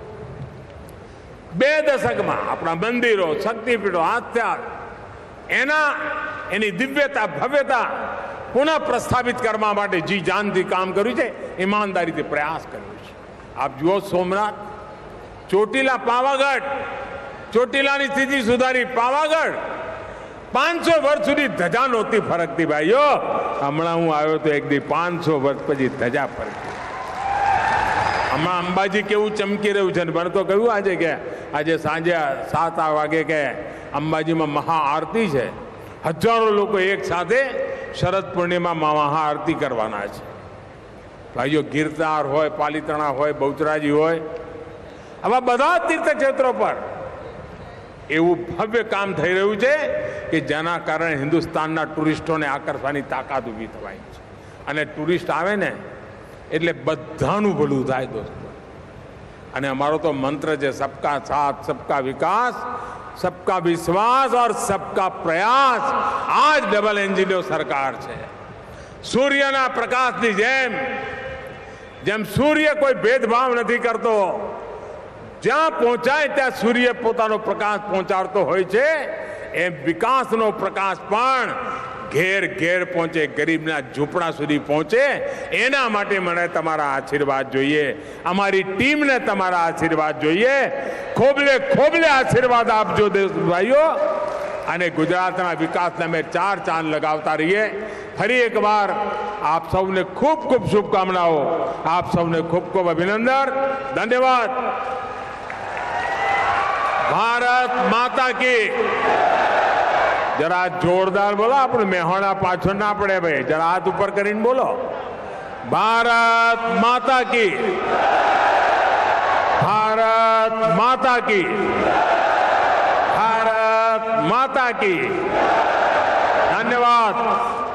Speaker 9: 2 દશકમાં આપણા મંદિરો, શક્તિપીઠો, આસ્થા એની દિવ્યતા, ભવ્યતા પુનઃ પ્રસ્થાપિત કરવા માટે જી જાનથી કામ કર્યું છે, ઈમાનદારીથી પ્રયાસ કર્યો છે। આપ જુઓ, સોમનાથ, ચોટીલા, પાવાગઢ, ચોટીલાની સ્થિતિ સુધારી, પાવાગઢ 500 વર્ષ સુધી ધજા નહોતી ફરકતી ભાઈઓ, હમણાં હું આવ્યો તો એક દી 500 વર્ષ પછી ધજા ફરકતી। હમણાં અંબાજી કેવું ચમકી રહ્યું છે, મને તો કહ્યું આજે કે આજે સાંજે 7 વાગે કે અંબાજીમાં મહાઆરતી છે, હજારો લોકો એક સાથે શરદ પૂર્ણિમામાં મહાઆરતી કરવાના છે। ભાઈઓ, ગિરનાર હોય, પાલીતાણા હોય, બહુચરાજી હોય, આવા બધા તીર્થક્ષેત્રો પર એવું ભવ્ય કામ થઈ રહ્યું છે કે જેના કારણે હિન્દુસ્તાનના ટુરિસ્ટોને આકર્ષવાની તાકાત ઊભી થવાય છે। અને ટુરિસ્ટ આવે ને એટલે બધાનું ભલું થાય દોસ્તો। અને અમારો તો મંત્ર છે સબકા સાથ, સબકા વિકાસ, सबका विश्वास और सबका प्रयास। आज डबल एंजिनो सरकार છે। સૂર્યના પ્રકાશની જેમ સૂર્ય કોઈ ભેદભાવ નથી કરતો, જ્યાં પહોંચાય ત્યાં સૂર્ય પોતાનો પ્રકાશ પહોંચાડતો હોય છે, એમ વિકાસનો પ્રકાશ પણ ઘેર ઘેર પહોંચે, ગરીબના ઝૂંપડા સુધી પહોંચે, એના માટે મને તમારા આશીર્વાદ જોઈએ, અમારી ટીમને તમારા આશીર્વાદ જોઈએ। ખોબલે ખોબલે આશીર્વાદ આપજો દેશભાઈઓ, અને ગુજરાતના વિકાસને અમે 4 ચાંદ લગાવતા રહીએ। ફરી એકવાર આપ સૌને ખૂબ ખૂબ શુભકામનાઓ, આપ સૌને ખૂબ ખૂબ અભિનંદન, ધન્યવાદ। ભારત માતા કી। जरा जोरदार बोलो, अपने मेहोना पाछो ना पड़े भाई, जरा हाथ ऊपर करीने बोलो, भारत माता की, भारत माता की, भारत माता की। धन्यवाद।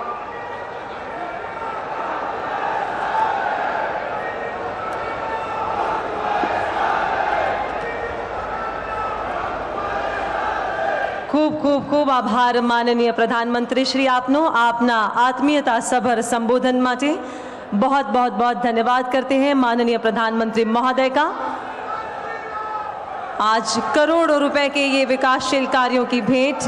Speaker 2: ખૂબ ખૂબ ખૂબ આભાર માનનીય પ્રધાનમંત્રી શ્રી આપનો, આપના आत्मीयता सभर संबोधन માટે बहुत बहुत बहुत धन्यवाद करते हैं माननीय प्रधानमंत्री महोदय का। आज करोड़ों रुपए के ये विकासशील कार्यों की भेंट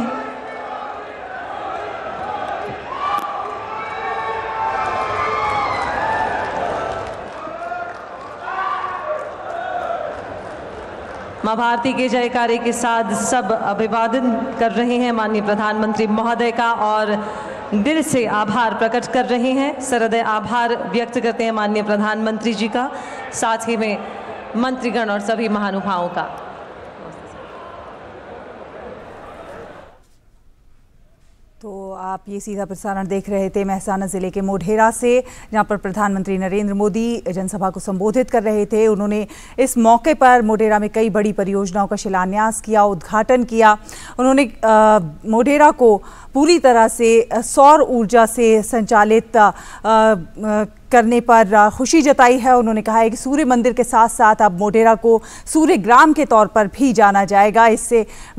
Speaker 2: मां भारती के जयकारे के साथ सब अभिवादन कर रहे हैं माननीय प्रधानमंत्री महोदय का और दिल से आभार प्रकट कर रहे हैं, सहृदय आभार व्यक्त करते हैं माननीय प्रधानमंत्री जी का, साथ ही में मंत्रीगण और सभी महानुभावों का।
Speaker 10: तो आप ये सीधा प्रसारण देख रहे थे मेहसाना ज़िले के मोढेरा से, जहां पर प्रधानमंत्री नरेंद्र मोदी जनसभा को संबोधित कर रहे थे। उन्होंने इस मौके पर मोढेरा में कई बड़ी परियोजनाओं का शिलान्यास किया, उद्घाटन किया। उन्होंने मोढेरा को पूरी तरह से सौर ऊर्जा से संचालित करने पर खुशी जताई है। उन्होंने कहा है कि सूर्य मंदिर के साथ साथ अब मोढेरा को सूर्य ग्राम के तौर पर भी जाना जाएगा। इससे